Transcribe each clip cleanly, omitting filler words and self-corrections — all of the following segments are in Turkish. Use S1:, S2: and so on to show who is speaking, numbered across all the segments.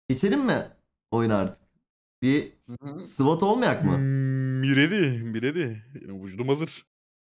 S1: Geçelim mi oyun artık? Bir SWAT olmayak mı?
S2: Miredi. Vücudum hazır.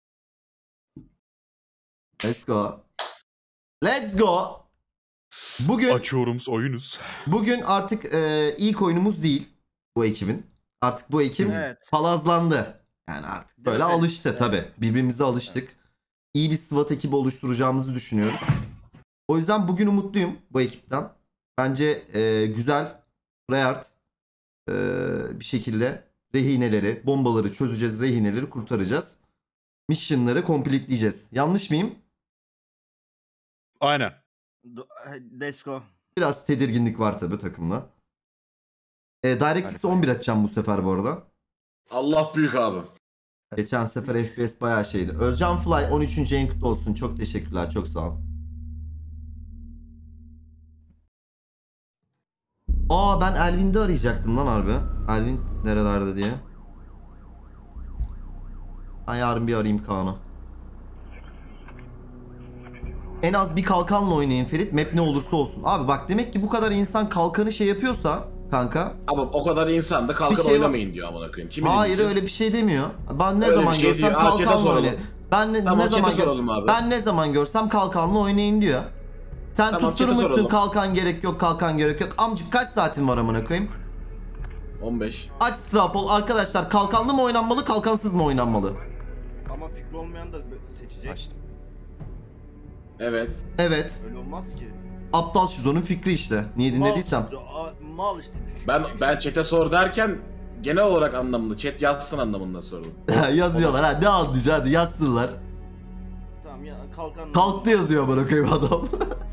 S1: Let's go. Let's go.
S2: Açıyoruz oyunuz.
S1: Bugün artık ilk oyunumuz değil bu ekibin. Artık bu ekip palazlandı. Yani artık böyle alıştı tabi. Birbirimize alıştık. İyi bir SWAT ekibi oluşturacağımızı düşünüyoruz. O yüzden bugün umutluyum bu ekipten. Bence güzel, tryhard bir şekilde rehineleri, bombaları çözeceğiz, rehineleri kurtaracağız. Mission'ları completeleyeceğiz. Yanlış mıyım?
S2: Aynen.
S3: Let's go.
S1: Biraz tedirginlik var tabi takımda. DirectX 11 açacağım bu sefer bu arada.
S4: Allah büyük abi.
S1: Geçen sefer FPS bayağı şeydi. Özcan Fly 13. yayın kutlu olsun. Çok teşekkürler. Çok sağ ol. Ben Elvin'de arayacaktım lan harbi. Elvin nerelerde diye. Ben yarın bir arayayım Kaan'ı. En az bir kalkanla oynayın Ferit. Map ne olursa olsun. Abi bak demek ki bu kadar insan kalkanı şey yapıyorsa kanka.
S4: Ama o kadar insan da kalkan şey oynamayın diyor amına koyayım. Kimi
S1: hayır öyle bir şey demiyor. Ben ne
S4: öyle
S1: zaman
S4: şey
S1: görsem kalkanla oynayın. Ben ne zaman görsem kalkanla oynayın diyor. Sen tutturmuşsun kalkan gerek yok, kalkan gerek yok. Amcık kaç saatin var amına koyayım?
S4: 15.
S1: Aç Strapol. Arkadaşlar kalkanlı mı oynanmalı, kalkansız mı oynanmalı?
S3: Ama fikri olmayan da seçecek.
S4: Açtım. Evet.
S1: Evet.
S3: Öyle olmaz ki.
S1: Aptal Şizo'nun fikri işte. Niye dinlediysem.
S3: Mal işte.
S4: Ben chat'e sor derken genel olarak anlamında, chat yazsın anlamında sordum.
S1: Yazıyorlar ha, ne anlayacak, hadi yazsınlar.
S3: Tamam ya kalkan.
S1: Kalktı yazıyor bana koyayım adam.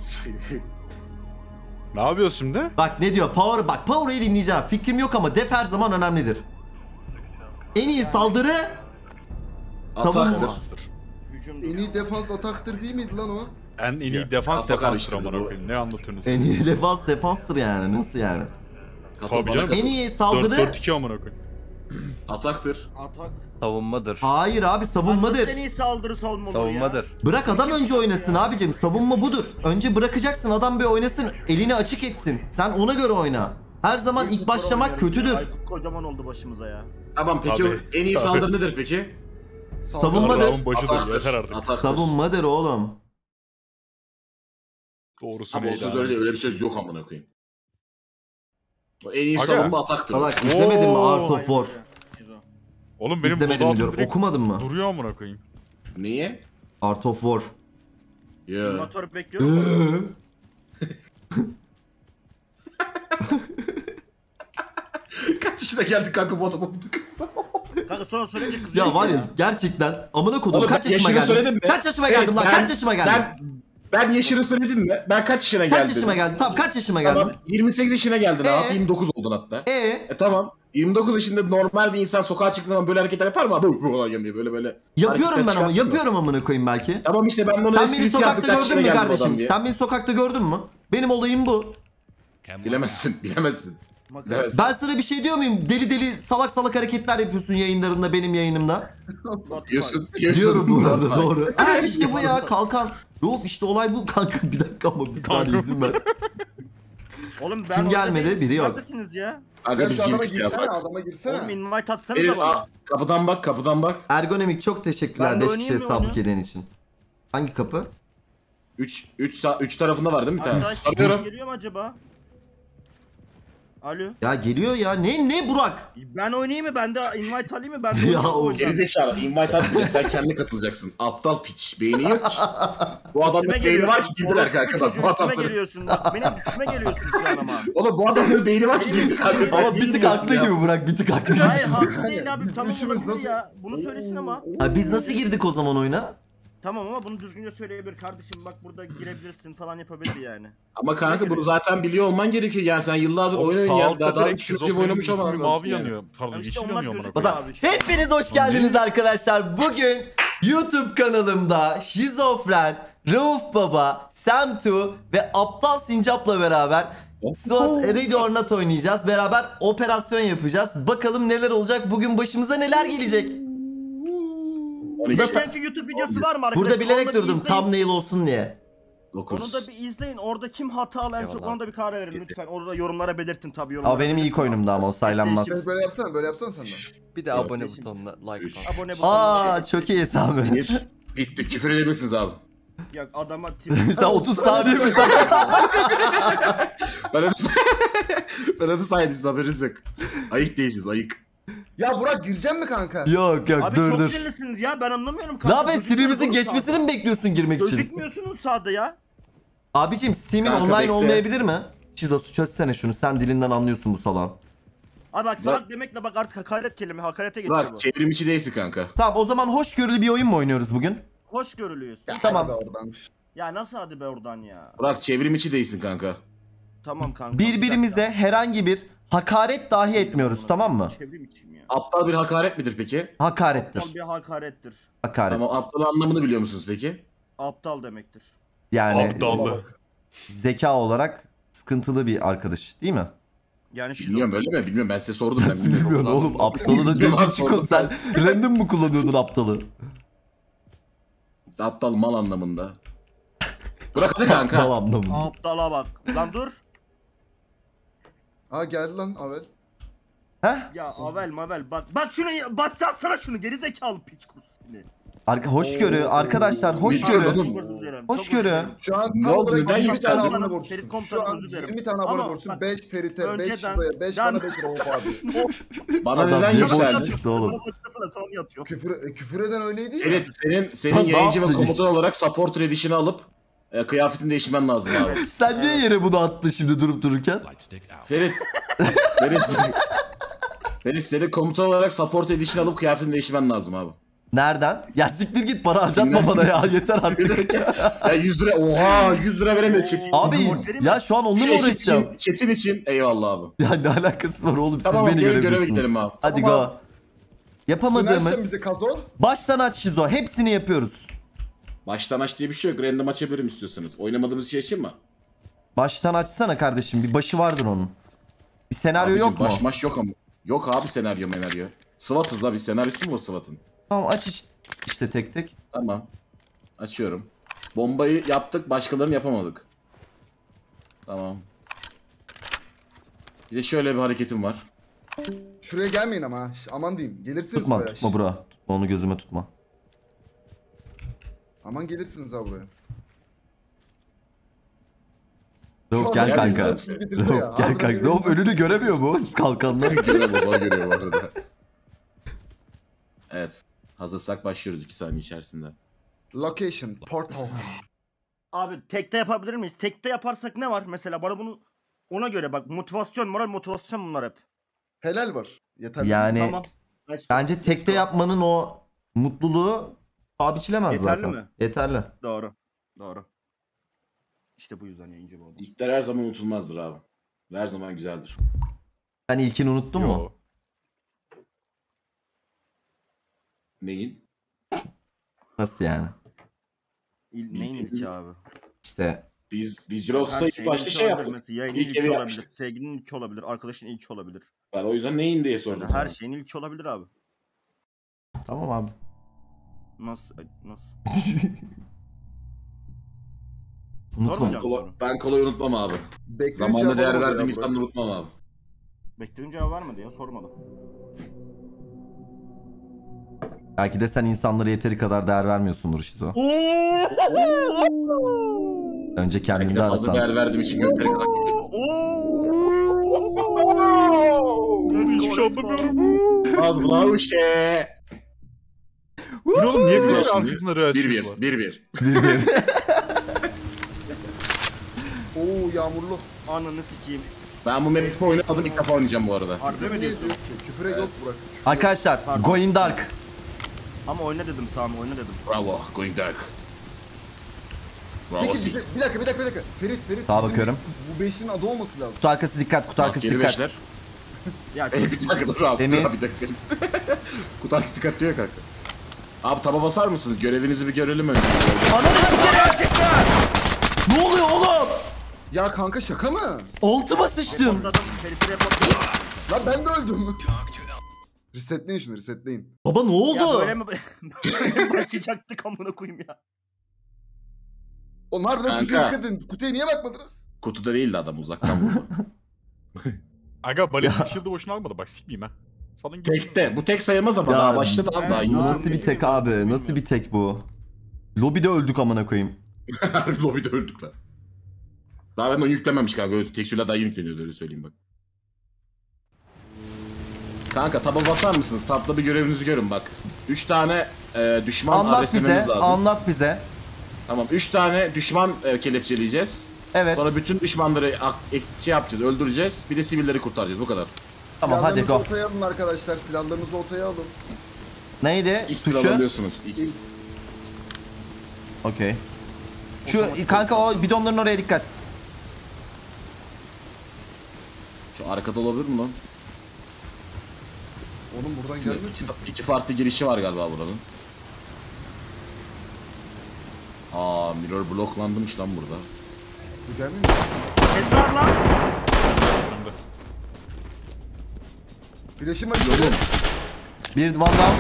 S2: Ne yapıyorsun şimdi?
S1: Bak ne diyor? Power'ı dinleyeceğim. Fikrim yok ama def her zaman önemlidir. En iyi saldırı
S4: ataktır.
S5: En iyi defans ataktır değil miydi lan o?
S2: En iyi defans defanstır amına koyayım. Ne anlatıyorsunuz?
S1: En iyi defanstır yani. Nasıl yani?
S2: Tabii canım.
S1: En iyi saldırı
S2: 4-4-2 amına koyayım.
S4: Ataktır.
S3: Atak.
S6: Savunmadır.
S1: Hayır abi, savunmadır.
S3: En iyi saldırı
S6: Savunmadır.
S1: Bırak adam önce oynasın abicim. Savunma budur. Önce bırakacaksın, adam bir oynasın. Elini açık etsin. Sen ona göre oyna. Her zaman ilk başlamak kötüdür.
S3: Aykut kocaman oldu başımıza ya.
S4: Tamam peki en iyi saldırı nedir peki?
S1: Savunmadır.
S4: Ataktır.
S1: Savunmadır oğlum.
S2: Doğrusu
S4: ama o söz öyle bir söz yok amına koyayım. En iyi savunma ataktır.
S1: Salak izlemedin mi Art of War?
S2: Oğlum benim
S1: İzlemedim diyorum. Okumadın mı?
S2: Duruyor amına koyayım.
S4: Niye?
S1: Art of War.
S4: Ya.
S3: Motor bekliyorum.
S4: Kaç yaşına geldik kanka bu adama?
S3: Kanka sonra söyleyince kızıyor.
S1: Ya var ya gerçekten amına kodum
S4: oğlum,
S1: kaç yaşıma geldim?
S4: Söyledim mi?
S1: Kaç yaşıma geldim lan? Kaç yaşıma geldim?
S4: Ben yaşını söyledim mi? Ben kaç yaşına geldim?
S1: Kaç yaşıma geldim? Tamam kaç yaşıma geldim?
S4: Tamam 28 yaşına geldin hatta 29 oldun hatta. Tamam 29 yaşında normal bir insan sokağa çıktığı zaman böyle hareketler yapar mı? Diye böyle.
S1: Yapıyorum ben ama yapıyorum amına koyayım belki.
S4: Tamam işte ben bunu
S1: sen beni sokakta gördün mü kardeşim? Sen beni sokakta gördün mü? Benim olayım bu.
S4: Bilemezsin.
S1: Ben sana bir şey diyor muyum? Deli salak hareketler yapıyorsun yayınlarında, benim yayınımda.
S4: Diyorsun.
S1: Diyorum bu arada doğru. İşte bu ya kalkan. Of işte olay bu kanka. Bir dakika ama bir saniye izin ver.
S3: Oğlum ben
S1: kim gelmedi? Biri yok.
S3: Neredesiniz ya?
S4: Aga biz
S5: adama
S4: girdik ya bak.
S5: Adama girsene.
S3: Oğlum invite atsanıza bana.
S4: Kapıdan bak.
S1: Ergonomik çok teşekkürler 5 kişiye sablık eden için. Hangi kapı?
S4: 3 tarafında var değil mi bir tane?
S3: Arkadaşlar geliyor mu acaba? Alo.
S1: Ya geliyor ya. Ne Burak?
S3: Ben oynayayım mı? Ben de invite alayım mı? Ben de
S1: ya o
S4: gerizekalı invite atmayacaksın. Sen kendi katılacaksın. Aptal piç. Beyni yok ki. Bu adamın beyni var ki girdiler kanka.
S3: Üstüme geliyorsun bak. Benim üstüme geliyorsun şu an ama.
S4: Oğlum bu adamın beyni var ki girdi kanka.
S1: Ama bir tık haklı gibi Burak. Bir tık haklı gibi.
S3: Hayır haklı değil abi. Tamam olabilir ya. Bunu söylesin ama.
S1: Biz nasıl girdik o zaman oyuna?
S3: Tamam ama bunu düzgünce söyleyebilir kardeşim, bak burada girebilirsin falan yapabilir yani.
S4: Ama kanka bunu zaten biliyor olman gerekiyor yani sen yıllardır oynuyorsun ya daha 3 gün oynamış olman
S2: mavi yanıyor. Pardon yeşil yanıyor amına.
S1: Hepiniz hoş geldiniz arkadaşlar. Bugün YouTube kanalımda Şizofren, Rauf Baba, Semtu ve Aptal Sincap'la beraber SWAT Ready or Not oynayacağız. Beraber operasyon yapacağız. Bakalım neler olacak, bugün başımıza neler gelecek.
S3: Geçenki YouTube videosu var mı arkadaşlar?
S1: Burada bilerek durdum thumbnail olsun diye.
S4: 9.
S3: Onu da bir izleyin. Orada kim hatalı en çok ona da bir karar verin lütfen. Orada yorumlara belirtin tabii.
S1: Ama benim ilk oyunumda ama o saylanmaz.
S5: Böyle yapsana sen de.
S6: Bir de abone butonuna like falan.
S3: Abone butonuna.
S1: Aa çok iyi Sami.
S4: Bitti. Küfür edebilirsiniz abi.
S3: Yok adama
S1: Sen 30 saniye mi sen?
S4: Ben adı saydım siz haberiniz yok. Ayık değilsiniz ayık.
S5: Ya Burak gireceksin mi kanka?
S1: Yok
S3: Abi
S1: dur
S3: çok
S1: dur.
S3: sinirlisiniz ya ben anlamıyorum
S1: Ne
S3: kanka.
S1: yapayım sinirimizin geçmesini mi bekliyorsun girmek için?
S3: Gözükmüyorsunuz sahada ya.
S1: Abicim Steam'in
S4: Kanka
S1: online
S4: bekle.
S1: olmayabilir mi? Şizosu çözsene şunu sen dilinden anlıyorsun bu salon.
S3: Abi bak salak demekle bak artık hakaret kelime hakarete geçiyor
S4: Bak
S3: bu.
S4: çevrim içi değilsin kanka.
S1: Tamam o zaman hoşgörülü bir oyun mu oynuyoruz bugün?
S3: Hoşgörülüyüz.
S1: Tamam.
S5: Hadi be oradan.
S3: Ya nasıl hadi be oradan ya.
S4: Burak çevrim içi değilsin kanka.
S3: Tamam kanka.
S1: Birbirimize herhangi bir hakaret dahi etmiyoruz tamam mı?
S3: Çevrim içim ya.
S4: Aptal bir hakaret midir peki?
S1: Hakarettir.
S3: Aptal bir hakarettir.
S1: Hakaret.
S4: Tamam aptal anlamını biliyor musunuz peki?
S3: Aptal demektir.
S1: Yani
S2: Aptallı.
S1: zeka olarak sıkıntılı bir arkadaş değil mi?
S3: Yani şu
S4: Bilmiyorum öyle mi? Bilmiyorum ben size sordum ben
S1: Nasıl
S4: bilmiyorum.
S1: bilmiyorum oğlum aptalı da
S4: Yalan
S1: değil çıkın sen random mı kullanıyordun aptalı?
S4: Aptal mal anlamında. Burak hadi kanka.
S1: Tamam tamam.
S3: aptala bak. Lan dur.
S5: Ha geldi lan Avel.
S1: Heh?
S3: Ya Avel Mavel bak şunu başlatsana şunu geri zekalı piç kurusu seni.
S1: Hoşgörü arkadaşlar hoşgörü.
S4: Oğlum.
S3: Çok özür dilerim.
S1: Hoşgörü.
S5: Şu an
S4: Ne
S5: tam
S4: oldu?
S5: olarak
S4: Neden
S5: 20 tane
S4: yükseldin?
S5: abone borçlusun.
S3: Ferit Komutanım,
S5: Şu an
S3: özür dilerim.
S5: 20 tane abone
S3: Ama
S5: borçlusun.
S3: bak,
S5: 5 Ferit'e, 5
S3: önceden-
S5: Şuraya, 5
S3: Can-
S5: bana, 5 Rauf abi.
S4: Bana
S1: Adam
S4: neden
S1: niye boş
S4: yükseldin?
S1: çıktı oğlum?
S3: Başlasana son yatıyor.
S5: Küfür eden öyleydi ya.
S4: Evet senin
S1: Lan ne
S4: yayıncı ve
S1: yaptın?
S4: komutan olarak support redişini alıp kıyafetini değiştirmen lazım abi.
S1: Sen niye yere bunu attın şimdi durup dururken?
S4: Ferit. Ferit senin komutan olarak support edişini alıp kıyafetini değiştirmen lazım abi.
S1: Nereden? Ya siktir git para harcatma bana ya yeter artık.
S4: Ya 100 lira oha 100 lira veremiyor chat.
S1: Abi ya şu an onunla mı uğraşacağım?
S4: Chat'in için eyvallah abi.
S1: Ya ne alakası var oğlum siz
S4: Tamam
S1: beni
S4: gelin göreve
S1: görebiliyorsunuz.
S4: gidelim abi.
S1: Hadi
S5: Tamam.
S1: go.
S5: Sen
S1: Yapamadığımız
S5: bize kazor.
S1: baştan aç Şizo hepsini yapıyoruz.
S4: Baştan aç diye bir şey yok. Random açabilirim istiyorsanız. Oynamadığımız şey için mi?
S1: Baştan açsana kardeşim bir başı vardır onun. Bir senaryo
S4: Abicim,
S1: yok mu?
S4: baş maş yok ama. Yok abi senaryo. SWAT'ız la bir senaryosu mu var SWAT'ın?
S1: Tamam aç işte tek tek.
S4: Tamam. Açıyorum. Bombayı yaptık başkalarını yapamadık. Tamam. Bize şöyle bir hareketim var.
S5: Şuraya gelmeyin ama. ha. Aman diyeyim. Gelirsiniz
S1: Tutma
S5: buraya.
S1: tutma bura. Tutma onu gözüme tutma.
S5: Aman gelirsiniz ha buraya.
S1: Rauf
S5: Şu
S1: gel
S5: an
S1: kanka.
S5: hepsini bitirdi ya.
S1: Rauf gel
S5: Harbiden
S1: kanka.
S5: öyle
S1: Rauf
S5: bir-
S1: önünü göremiyor mu? Kalkanla.
S4: Görüyor bu arada. Evet. Hazırsak başlıyoruz 2 saniye içerisinde.
S5: Location. Portal.
S3: Abi tekte yapabilir miyiz? Tekte yaparsak ne var mesela bana bunu ona göre bak motivasyon moral motivasyon bunlar hep.
S5: Helal var. Yeter.
S1: Yani
S3: Tamam.
S1: bence tekte yapmanın o mutluluğu paha biçilemez
S3: Yeterli
S1: zaten.
S3: mi?
S1: Yeterli.
S3: Doğru. Doğru. İşte bu yüzden yayıncı bu oldu.
S4: İlkler her zaman unutulmazdır abi. Her zaman güzeldir.
S1: Sen ilkini unuttun mu?
S2: Yo.
S4: Neyin?
S1: Nasıl yani?
S3: Neyin ilki abi?
S1: İşte
S4: Biz Jirox'ta
S3: Her
S4: ilk
S3: şeyin
S4: başta
S3: ilki
S4: şey
S3: olabilir
S4: yaptık.
S3: mesela, yayının
S4: İlk
S3: ilki
S4: evi
S3: olabilir,
S4: yapmıştık.
S3: sevgilinin ilki olabilir, arkadaşın ilki olabilir.
S4: Ben o yüzden neyin diye sordum.
S3: Her
S4: sana.
S3: şeyin ilki olabilir abi.
S1: tamam abi.
S3: Nasıl? Nasıl?
S1: Unutma.
S3: Sormayacağım.
S4: Ben kolay unutmam abi.
S5: Beklediğin
S4: Zamanında
S5: cevap
S4: değer
S5: alamadı ya
S4: verdiğim
S5: Burak.
S4: insanları unutmam abi.
S3: Beklediğim cevap vermedi ya sormadı.
S1: Belki de sen insanlara yeteri kadar değer vermiyorsundur Şizo. Önce
S4: Belki
S1: kendini
S4: de
S1: de
S4: fazla
S1: arasan.
S4: değer verdiğim için gönderi kadar.
S2: Hiç anlamıyorum.
S4: Az bulavuşke.
S2: Bu ne oğlum niye
S4: Güzel
S2: böyle
S4: şimdi.
S2: arkasında reaksiyon
S4: 1-1.
S2: var?
S4: 1-1.
S1: Bir.
S5: Oo yağmurlu.
S3: Ananı sikeyim.
S4: Ben bu map'i oynadım ilk defa oynayacağım bu arada.
S3: Harbi mi diyorsun?
S5: Küfüre yok Burak.
S1: Arkadaşlar Going Dark.
S3: Ama oyna dedim Sami oyna dedim.
S4: Bravo. Going dark. Bravo.
S5: Peki
S4: Six.
S5: bir dakika. Ferit.
S1: Sağa
S5: bizim
S1: bakıyorum.
S5: Bu 5'in adı olması lazım.
S1: Kutu arkası dikkat, kutu arkası
S4: Maskeli
S1: dikkat.
S4: beşler.
S3: Ya
S4: Bir dakika dur abi.
S1: Temiz.
S4: Dur abi, bir dakika. Kutu arkası dikkat diyor kanka. Abi taba basar mısınız? Görevinizi bir görelim önce.
S1: Ne oluyor oğlum?
S5: Ya kanka şaka mı?
S1: Altıma sıçtım.
S3: Ferit'i report.
S5: Lan ben de öldüm. Resetleyin şunu resetleyin.
S1: Baba ne
S3: Ya
S1: oldu?
S3: böyle mi başlayacaktık amına koyayım ya.
S5: Onlar da kutuya
S4: Kanka.
S5: dikkat edin. Kutuya niye bakmadınız?
S4: Kutuda değildi adam, uzaktan vurdu.
S2: Aga balistik shield'ı boşuna almadı bak sikmeyeyim ha. Salın
S4: Tekte. Bu tek sayılmaz ama
S1: Ya,
S4: daha başladı abi daha.
S3: evet,
S1: Bu
S3: Ya,
S1: nasıl bir tek abi? Nasıl bir tek bu? Lobide öldük amına koyayım.
S4: Harbi lobide öldük lan. Daha ben onu yüklememiş kanka. Tekstürler daha yeni yükleniyordu, öyle söyleyeyim bak. Kanka taba basar mısınız? Tabda bir görevinizi görün bak. 3 tane düşman
S1: Anlat
S4: adreslememiz
S1: bize,
S4: lazım.
S1: anlat bize.
S4: Tamam 3 tane düşman kelepçeleyeceğiz.
S1: Evet,
S4: Sonra bütün düşmanları şey yapacağız, öldüreceğiz. Bir de sivilleri kurtaracağız, bu kadar.
S1: tamam hadi
S5: Silahlarınızı
S1: go.
S5: ortaya alın arkadaşlar. Silahlarınızı ortaya alın.
S1: Neydi?
S4: X
S1: Tuşu?
S4: alabiliyorsunuz. X.
S1: Okey. Şu kanka o bidonların oraya dikkat.
S4: Şu arkada olabilir mi lan?
S5: Oğlum buradan gelmiyor ki.
S4: İki farklı girişi var galiba buranın. Aa, mirror bloklanmış lan burada.
S5: Bu gelmiyor mu?
S3: Ses var lan.
S5: Flash'ım var.
S4: Yolum.
S1: Bir one down.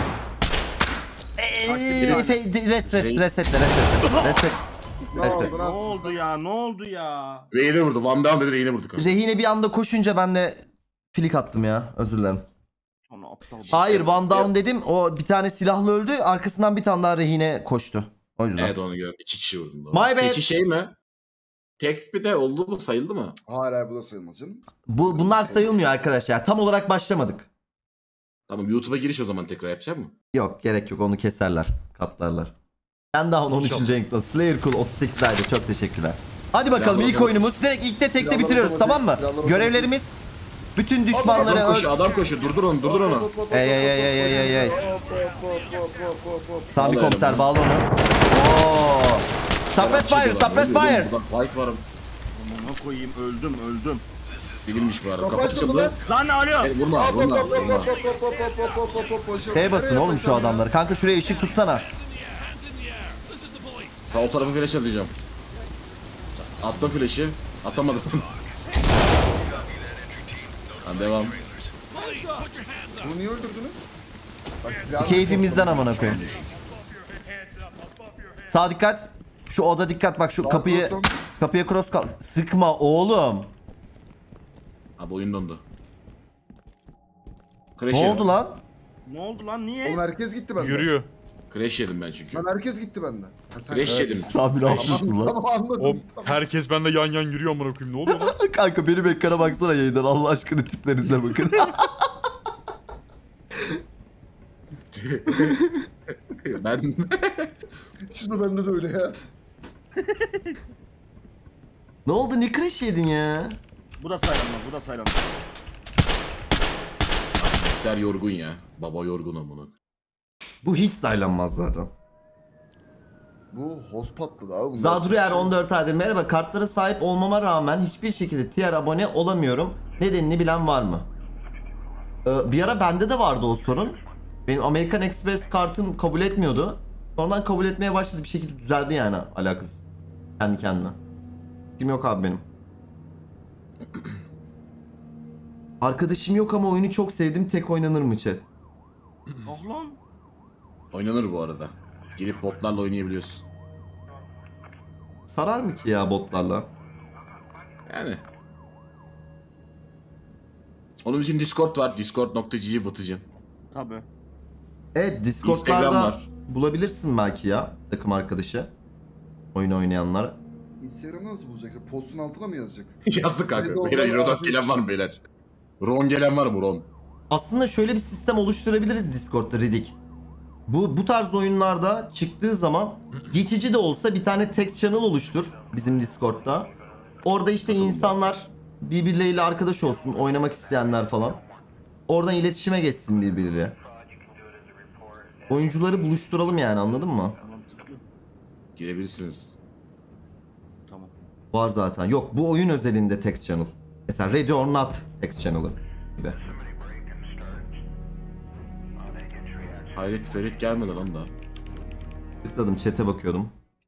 S4: biri-
S1: Reset.
S5: Ne oldu
S3: Ne
S5: lan?
S3: oldu ya? Ne oldu ya?
S4: Reyne vurdu. Van Damme dedi, Reyne vurdu kanka.
S1: Rehine bir anda koşunca ben de flick attım ya. Özür dilerim.
S3: Sonra aptal.
S1: Hayır one down dedim. O bir tane silahlı öldü. Arkasından bir tane daha rehine koştu. O yüzden.
S4: Evet onu gördüm. 2 kişi vurdum.
S1: My bad.
S4: Peki şey mi? Tek bir de oldu mu? Sayıldı mı?
S5: Hayır bu da sayılmaz canım.
S1: Bunlar sayılmıyor arkadaşlar. Tam olarak başlamadık.
S4: Tamam YouTube'a giriş o zaman tekrar yapacak mı?
S1: Yok gerek yok onu keserler. Katlarlar. Ben daha 13. renkte. Slayer Cool 38 ayda çok teşekkürler. Hadi bakalım ilk oyunumuz. Direkt ilkte tekte bitiriyoruz tamam mı? Görevlerimiz bütün düşmanları
S4: Adam koşuyor, adam koşuyor. Durdur onu, durdur onu.
S1: Ey. Sami
S4: Vallahi
S1: komiser
S4: ben-
S1: bağla onu. Oo. Suppress fire, suppress fire.
S4: Burada fight var.
S3: Amına koyayım öldüm.
S4: Silinmiş bu arada.
S5: Kapat
S4: Kapı
S5: şunu
S4: açıldı.
S3: Lan ne oluyor?
S4: Vurma.
S1: T'ye basın oğlum şu adamları. Kanka şuraya ışık tutsana.
S4: Sağ tarafı flash atacağım. Attım flash'i. Atamadım. Hadi devam.
S5: Bunu niye öldürdünüz? Bak silahı...
S1: Keyfimizden amına koyayım. Sağ dikkat. Şu oda dikkat bak şu kapıya cross kal. Sıkma oğlum.
S4: Abi oyun dondu. Crash
S1: Ne
S4: yedim.
S1: oldu lan?
S3: Ne oldu lan? Niye?
S5: Oğlum herkes gitti benden.
S2: Yürüyor.
S4: Crash yedim ben çünkü.
S5: Lan herkes gitti benden. Ha, sen-
S4: Crash yedim.
S1: Sami ne yapıyorsun lan?
S5: Tamam anladım.
S2: O herkes bende yan yürüyor amına koyayım. Ne oluyor lan?
S1: Kanka benim ekrana baksana yayından Allah aşkına tiplerinize bakın.
S4: Ben
S5: Şurada bende de öyle ya.
S1: Ne oldu ne crash yedin ya?
S3: Bu da saylanmaz.
S4: bilgisayar yorgun ya. Baba yorgun amına.
S1: Bu hiç saylanmaz zaten.
S5: Bu host patladı abi. Bunlar
S1: Zadruyer
S5: şey-
S1: 14 aydır. Merhaba, kartlara sahip olmama rağmen hiçbir şekilde tier abone olamıyorum. Nedenini bilen var mı? Bir ara bende de vardı o sorun. Benim American Express kartım kabul etmiyordu. Sonradan kabul etmeye başladı, bir şekilde düzeldi yani alakası. Kendi kendine. Kim yok abi benim. Arkadaşım yok ama oyunu çok sevdim. Tek oynanır mı chat?
S3: Ah lan.
S4: Oynanır bu arada. Girip botlarla oynayabiliyorsun.
S1: Sarar mı ki ya botlarla?
S4: Yani. Onun için Discord var. Discord.gg Vıtıcın.
S3: Tabi.
S1: Evet,
S4: Instagram
S1: Discord'larda
S4: var.
S1: bulabilirsin belki ya takım arkadaşı. Oyun oynayanlar.
S5: Instagram'da nasıl bulacaksın? Postun altına mı yazacak?
S4: Yazık kanka.
S5: Hadi
S4: Beyler
S5: doğru,
S4: Euro'dan
S5: abi.
S4: gelen var mı beyler? Ron gelen var mı Ron?
S1: Aslında şöyle bir sistem oluşturabiliriz Discord'da Riddick. Bu tarz oyunlarda çıktığı zaman geçici de olsa bir tane text channel oluştur bizim Discord'da. Orada işte insanlar birbirleriyle arkadaş olsun, oynamak isteyenler falan. Oradan iletişime geçsin birbiriyle. Oyuncuları buluşturalım yani, anladın mı?
S3: Mantıklı.
S4: Girebilirsiniz.
S3: Tamam.
S1: Var zaten. Yok, bu oyun özelinde text channel. Mesela Ready or Not text channel'ı gibi.
S4: Hayret Ferit gelmedi lan daha.
S1: Tıkladım, chat'e bakıyordum.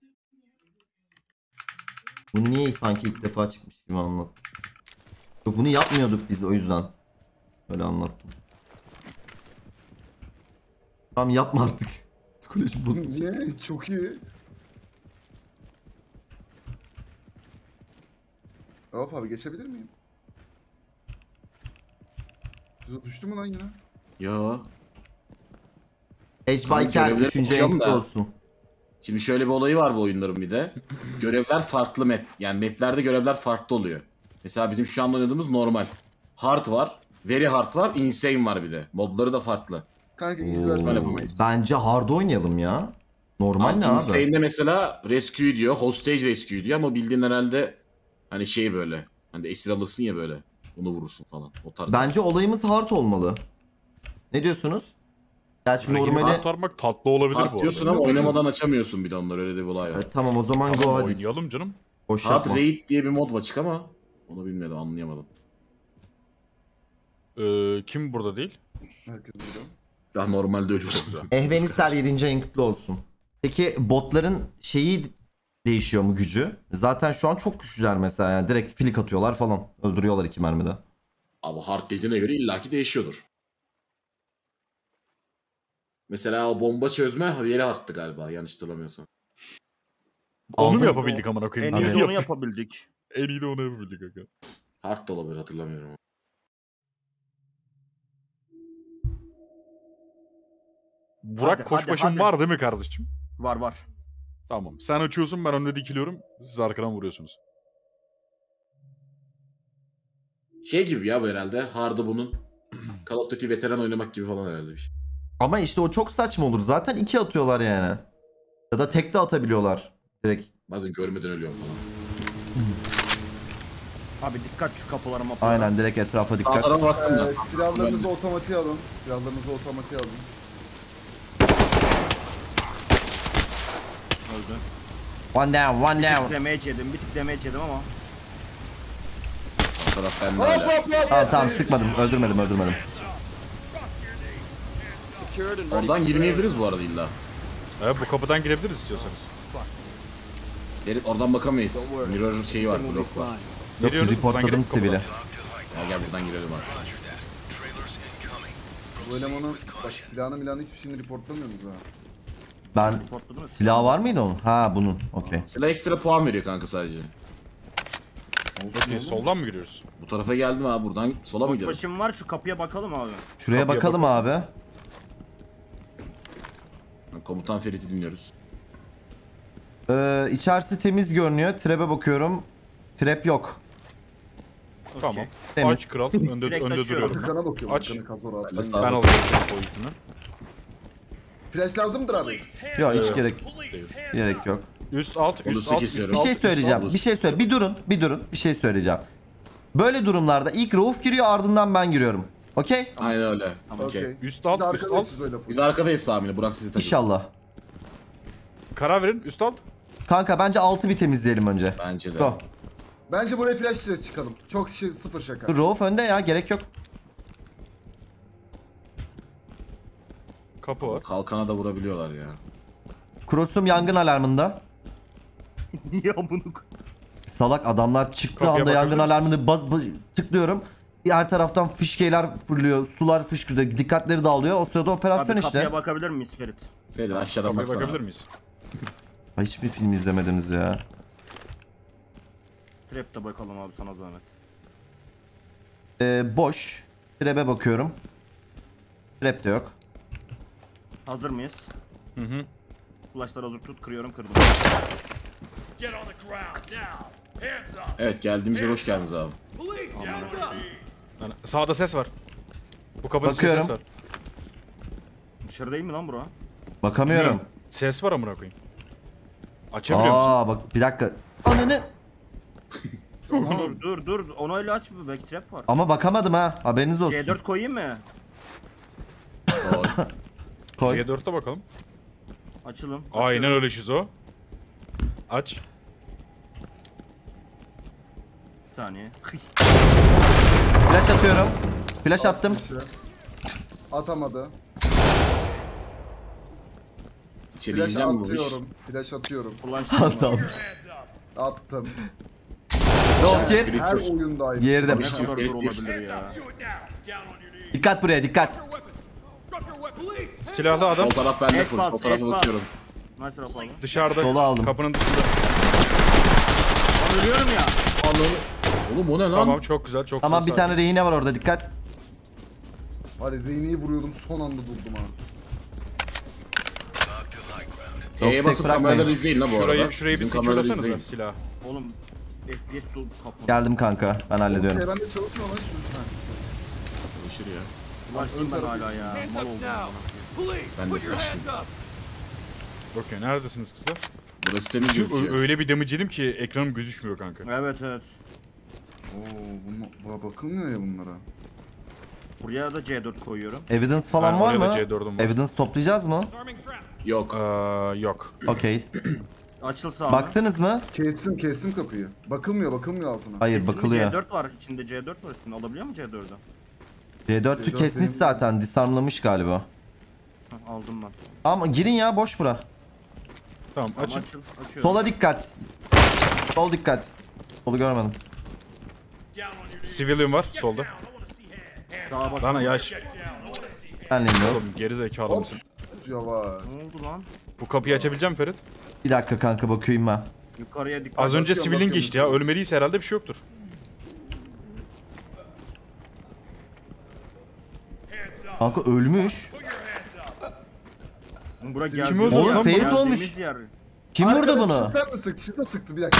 S1: Bu niye sanki ilk defa çıkmış gibi anlattım. Yok, bunu yapmıyorduk biz, o yüzden. Öyle anlattım. Tamam, yapma artık. Psikolojim bozuldu.
S5: Niye? Çok iyi. Rauf abi geçebilir miyim? Düştü mü lan yine?
S4: Yo.
S1: Edgebiker
S4: görevleri
S1: 3.
S4: okuyorum
S1: renkli
S4: da.
S1: olsun.
S4: Şimdi şöyle bir olayı var bu oyunların bir de. Görevler farklı map. Yani maplerde görevler farklı oluyor. Mesela bizim şu an oynadığımız normal. Hard var. Very hard var. Insane var bir de. Modları da farklı.
S5: Kanka iz
S1: Oo,
S5: versene.
S4: yapamayız.
S1: bence hard oynayalım ya. Normal ne abi?
S4: Insane'de mesela rescue diyor. Hostage rescue diyor ama bildiğin herhalde hani şey böyle. Hani esir alırsın ya böyle. Onu vurursun falan. O tarz.
S1: Bence olayımız hard olmalı. Ne diyorsunuz? Gerçi
S2: Normali...
S1: normali...
S2: Kurtarmak tatlı olabilir
S4: Hard
S2: bu
S4: diyorsun
S2: arada.
S4: ama oynamadan açamıyorsun bir de onları, öyle de bir olay var.
S1: Tamam o zaman go
S2: Tamam,
S1: hadi.
S2: oynayalım canım.
S1: Boş
S4: Hard
S1: yapma.
S4: Raid diye bir mod var açık ama onu bilmedim, anlayamadım.
S2: Kim burada değil?
S5: Herkes burada.
S4: Ben normalde ölüyorum.
S1: Ehvenisler 7. ayın kutlu olsun. Peki botların şeyi değişiyor mu gücü? Zaten şu an çok güçlüler mesela yani direkt flick atıyorlar falan. Öldürüyorlar 2 mermide.
S4: Abi hard dediğine göre illaki değişiyordur. Mesela o bomba çözme yeri arttı galiba, yanlış hatırlamıyorsam.
S2: Onu mu
S1: Aldım.
S2: yapabildik amına koyayım?
S3: En iyi
S1: Abi.
S3: de onu yapabildik.
S2: En iyi de onu yapabildik aga.
S4: Hard da olabilir, hatırlamıyorum.
S2: Burak
S3: Hadi,
S2: koşbaşın
S3: hadi.
S2: var değil mi kardeşim?
S3: Var var.
S2: Tamam. Sen açıyorsun, ben önüne dikiliyorum. Siz arkadan vuruyorsunuz.
S4: Şey gibi ya bu herhalde. Hard'ı bunun Call of Duty veteran oynamak gibi falan herhalde bir şey.
S1: Ama işte o çok saçma olur. Zaten 2 atıyorlar yani. Ya da tek de atabiliyorlar. Direkt.
S4: Bazen görmeden ölüyorum falan.
S3: Abi dikkat şu kapılara maplara.
S1: Aynen direkt etrafa
S4: Sağ
S1: dikkat.
S4: tarafa baktım da.
S5: Silahlarınızı otomatiğe alın. Silahlarınızı otomatiğe alın.
S3: Öldü.
S1: One down, one
S3: Bir
S1: down.
S3: tık damage yedim, bir tık damage yedim ama.
S4: Sağ taraf bende
S5: Hop
S4: hala.
S5: hop hop.
S1: Tamam sıkmadım. Öldürmedim.
S4: Oradan girmeyebiliriz bu arada illa.
S2: Evet, bu kapıdan girebiliriz istiyorsanız.
S4: Derin oradan bakamayız. Mirror şeyi var, blok var.
S1: Yok
S2: Giriyoruz, buradan
S1: reportladım
S2: girip
S1: sivili.
S4: Ya gel buradan girelim abi.
S5: Bu elemanın bak silahını milahını hiçbir şeyini reportlamıyorsunuz ha.
S1: Ben
S3: Reportladın mı?
S1: silah var mıydı onun? Ha bunun. Okey.
S4: Silah ekstra puan veriyor kanka sadece.
S2: Okey, soldan mı giriyoruz?
S4: Bu tarafa geldim abi, buradan sola mı gidiyoruz?
S3: Başım var, şu kapıya bakalım abi.
S1: Şuraya
S2: Kapıya
S1: bakalım abi.
S4: Komutan Ferit'i dinliyoruz.
S1: İçerisi temiz görünüyor. Trap'e bakıyorum. Trap yok.
S2: Tamam.
S1: Temiz.
S2: Aç kral. Önde
S3: Direkt
S2: önde
S3: açıyorum.
S2: duruyorum ben.
S5: Kana bakıyorum.
S2: Aç.
S5: Kana kazor abi.
S4: Ben de sağ-
S2: Ben alıyorum o yüzünü.
S5: Flash lazımdır abi.
S1: Yok hiç
S2: Evet.
S1: gerek yok.
S2: Üst alt,
S4: Onu
S2: üst alt,
S4: kesiyorum.
S1: Bir
S2: üst
S1: şey
S2: alt,
S1: söyleyeceğim.
S4: alt.
S1: Bir şey söyle. Bir durun. Bir şey söyleyeceğim. Böyle durumlarda ilk Rauf giriyor ardından ben giriyorum. Okey?
S4: Aynen öyle. Okey.
S5: Okey.
S2: Üst alt,
S5: Biz
S2: üst alt.
S5: arkadaşız öyle full.
S4: Biz arkadayız Sami'yle. Burak sizi taşısın.
S1: İnşallah.
S2: Karar verin. Üst alt.
S1: Kanka bence altı bir temizleyelim önce.
S4: Bence de.
S1: Go.
S5: Bence buraya flash ile çıkalım. Çok sıfır şaka.
S1: Dur Rauf önde ya gerek yok.
S2: Kapı var.
S4: Kalkana da vurabiliyorlar ya.
S1: Cross'um yangın alarmında.
S3: Niye bunu?
S1: Salak adamlar çıktı
S2: Kapıya
S1: anda yangın
S2: bakabilir
S1: alarmını tıklıyorum. Her taraftan fişkeyler fırlıyor, sular fışkırıyor, dikkatleri dağılıyor. O sırada operasyon
S3: Abi
S1: işte.
S3: kapıya bakabilir miyiz Ferit?
S4: Ferit aşağıdan
S2: Kapıya
S4: baksana.
S2: bakabilir miyiz?
S1: Ay, hiçbir film izlemediniz ya.
S3: Trap'te bakalım abi sana zahmet.
S1: Boş. Trap'e bakıyorum. Trap de yok.
S3: Hazır mıyız?
S2: Hı hı.
S3: Flash'ları hazır tut, kırıyorum, kırdım.
S4: Evet, geldiğimiz yere hoş geldiniz abi.
S2: Yani sağda ses var. Bu kapıda
S1: Bakıyorum.
S2: ses var.
S3: Dışarı değil mi lan bura?
S1: Bakamıyorum.
S2: Ses var amına koyayım. Açabiliyor musun?
S1: Bak bir dakika. Ananı.
S3: Dur, onu öyle aç bir, belki trap var.
S1: Ama bakamadım ha. Haberiniz olsun.
S3: C4 koyayım mı?
S1: Koy.
S2: G4'te bakalım.
S3: Açılım.
S2: Aynen öyle şizo. Aç.
S3: Bir saniye.
S1: Flash atıyorum. Flash attım.
S5: Flash'ı. Atamadı.
S4: İçeri
S5: Flash
S4: gireceğim mi bu iş?
S5: atıyorum. Flash atıyorum.
S1: Tamam.
S5: Attım.
S1: Rauf gir.
S4: Ferit
S5: Her
S4: dur.
S5: oyundayım.
S1: Girdim.
S3: Ne kadar zor
S4: Ferit gir.
S3: olabilir ya.
S1: Dikkat buraya dikkat.
S2: Silahlı adam
S4: Sol taraf bende
S3: Et
S4: full.
S3: bas,
S4: Sol tarafa
S3: et bas.
S4: bakıyorum.
S3: Nice rap abi.
S2: dışarıda.
S1: Sola aldım.
S2: Kapının dışında.
S3: Ben ölüyorum ya.
S4: Oğlum o ne lan?
S2: Tamam çok güzel çok
S1: Tamam,
S2: güzel.
S1: bir tane rehine var orada, dikkat.
S5: Var ya Reyne'yi vuruyordum son anda durdum ha.
S4: T'ye
S1: tek
S4: basıp
S1: bırakmayın.
S4: kameraları izleyin la bu arada.
S2: Şurayı bir
S4: Bizim kameraları
S2: seçiyorsanız
S4: izleyin.
S2: silah.
S3: Oğlum FPS dolu kapalı.
S1: Geldim kanka, ben hallediyorum.
S5: Ben de çalışmıyor lan şu. Ha.
S4: Çalışır ya.
S3: Ulaştım ben hala ya. Mal oldum.
S4: Ben de kaçtım.
S2: Okey, neredesiniz kızlar?
S4: Burası temiz
S2: Çünkü
S4: gözüküyor.
S2: öyle bir damage yedim ki ekranım gözükmüyor kanka.
S3: Evet evet.
S5: Buna bakılmıyor ya bunlara.
S3: Buraya da C4 koyuyorum.
S1: Evidence falan
S2: Ben
S1: var
S2: oraya da
S1: mı?
S2: C4'üm var.
S1: Evidence toplayacağız mı?
S4: Yok.
S2: Yok.
S1: Okey.
S3: Açılsa abi.
S1: Baktınız mı?
S5: Kestim kapıyı. Bakılmıyor altına.
S1: Hayır,
S3: Üstünde
S1: bakılıyor.
S3: C4 var. İçinde C4 var üstünde. Alabiliyor mu C4'ü?
S1: C4'ü
S5: C4
S1: kesmiş
S5: benim-
S1: zaten, disarmlamış galiba.
S3: Hah, aldım ben.
S1: Ama girin ya, boş bura.
S2: Tamam
S3: Tamam,
S2: açın.
S3: açıyorum.
S1: Sola dikkat. Sol dikkat. Solu görmedim.
S2: Civilian var solda.
S3: Sağa bak.
S2: Lan yaş.
S1: Benleyim de.
S2: Oğlum geri zekalı mısın?
S5: Yavaş.
S3: Ne oldu lan?
S2: Bu kapıyı açabilecek misin Ferit?
S1: Bir dakika kanka, bakayım ben.
S3: Yukarıya dikkat.
S2: Az önce
S5: bakıyorum,
S2: Civilian
S5: bakıyorum.
S2: geçti ya. Ölmediyse herhalde bir şey yoktur.
S1: Kanka ölmüş.
S3: Bura
S2: Kim
S3: geldi.
S2: öldü
S1: Oğlum,
S2: lan?
S1: Ferit
S3: Geldiğimiz
S1: olmuş.
S3: yer.
S1: Kim vurdu
S5: Arkadaş,
S1: bunu?
S5: Şifre mi sıktı? Şifre sıktı bir dakika.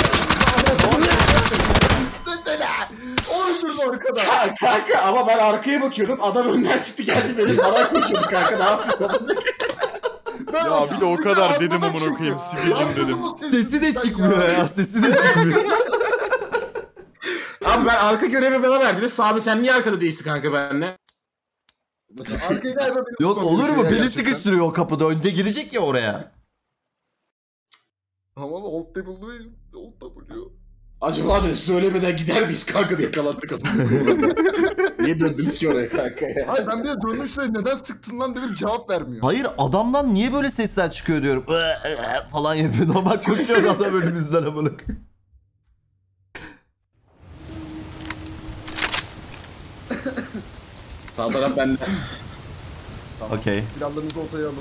S5: Desene. Onu şurada arkada.
S4: Kanka ama ben arkaya bakıyordum. Adam önden çıktı geldi benim bana koşuyordu kanka. Ne yapıyorsun?
S2: Ya bir de o kadar dedim
S5: anladım
S2: amına
S5: çünkü.
S2: koyayım Civilian dedim.
S5: Anladım o
S1: Sesi de
S5: sen
S1: çıkmıyor ya. Sesi de çıkmıyor.
S4: Abi ben arka görevi bana verdi. Sami sen niye arkada değilsin kanka benimle?
S5: Arkayı galiba benim
S1: Yok,
S5: tutmam
S1: olur mu?
S5: gerekiyor
S1: Beni
S5: gerçekten.
S1: sıkıştırıyor o kapıda. Önde girecek ya oraya.
S5: Tamam Old W.
S4: Acaba da söylemeden gider miyiz kanka diye yakalattık adamı. Niye döndünüz ki oraya kanka ya?
S5: Hayır ben bir de döndüm şuraya neden sıktın lan dedim cevap vermiyor.
S1: Hayır, adamdan niye böyle sesler çıkıyor diyorum. Falan yapıyor. Normal koşuyor adam önümüzden amına koyayım.
S4: Sağ taraf bende.
S1: Okey.
S5: Silahlarınızı ortaya alın.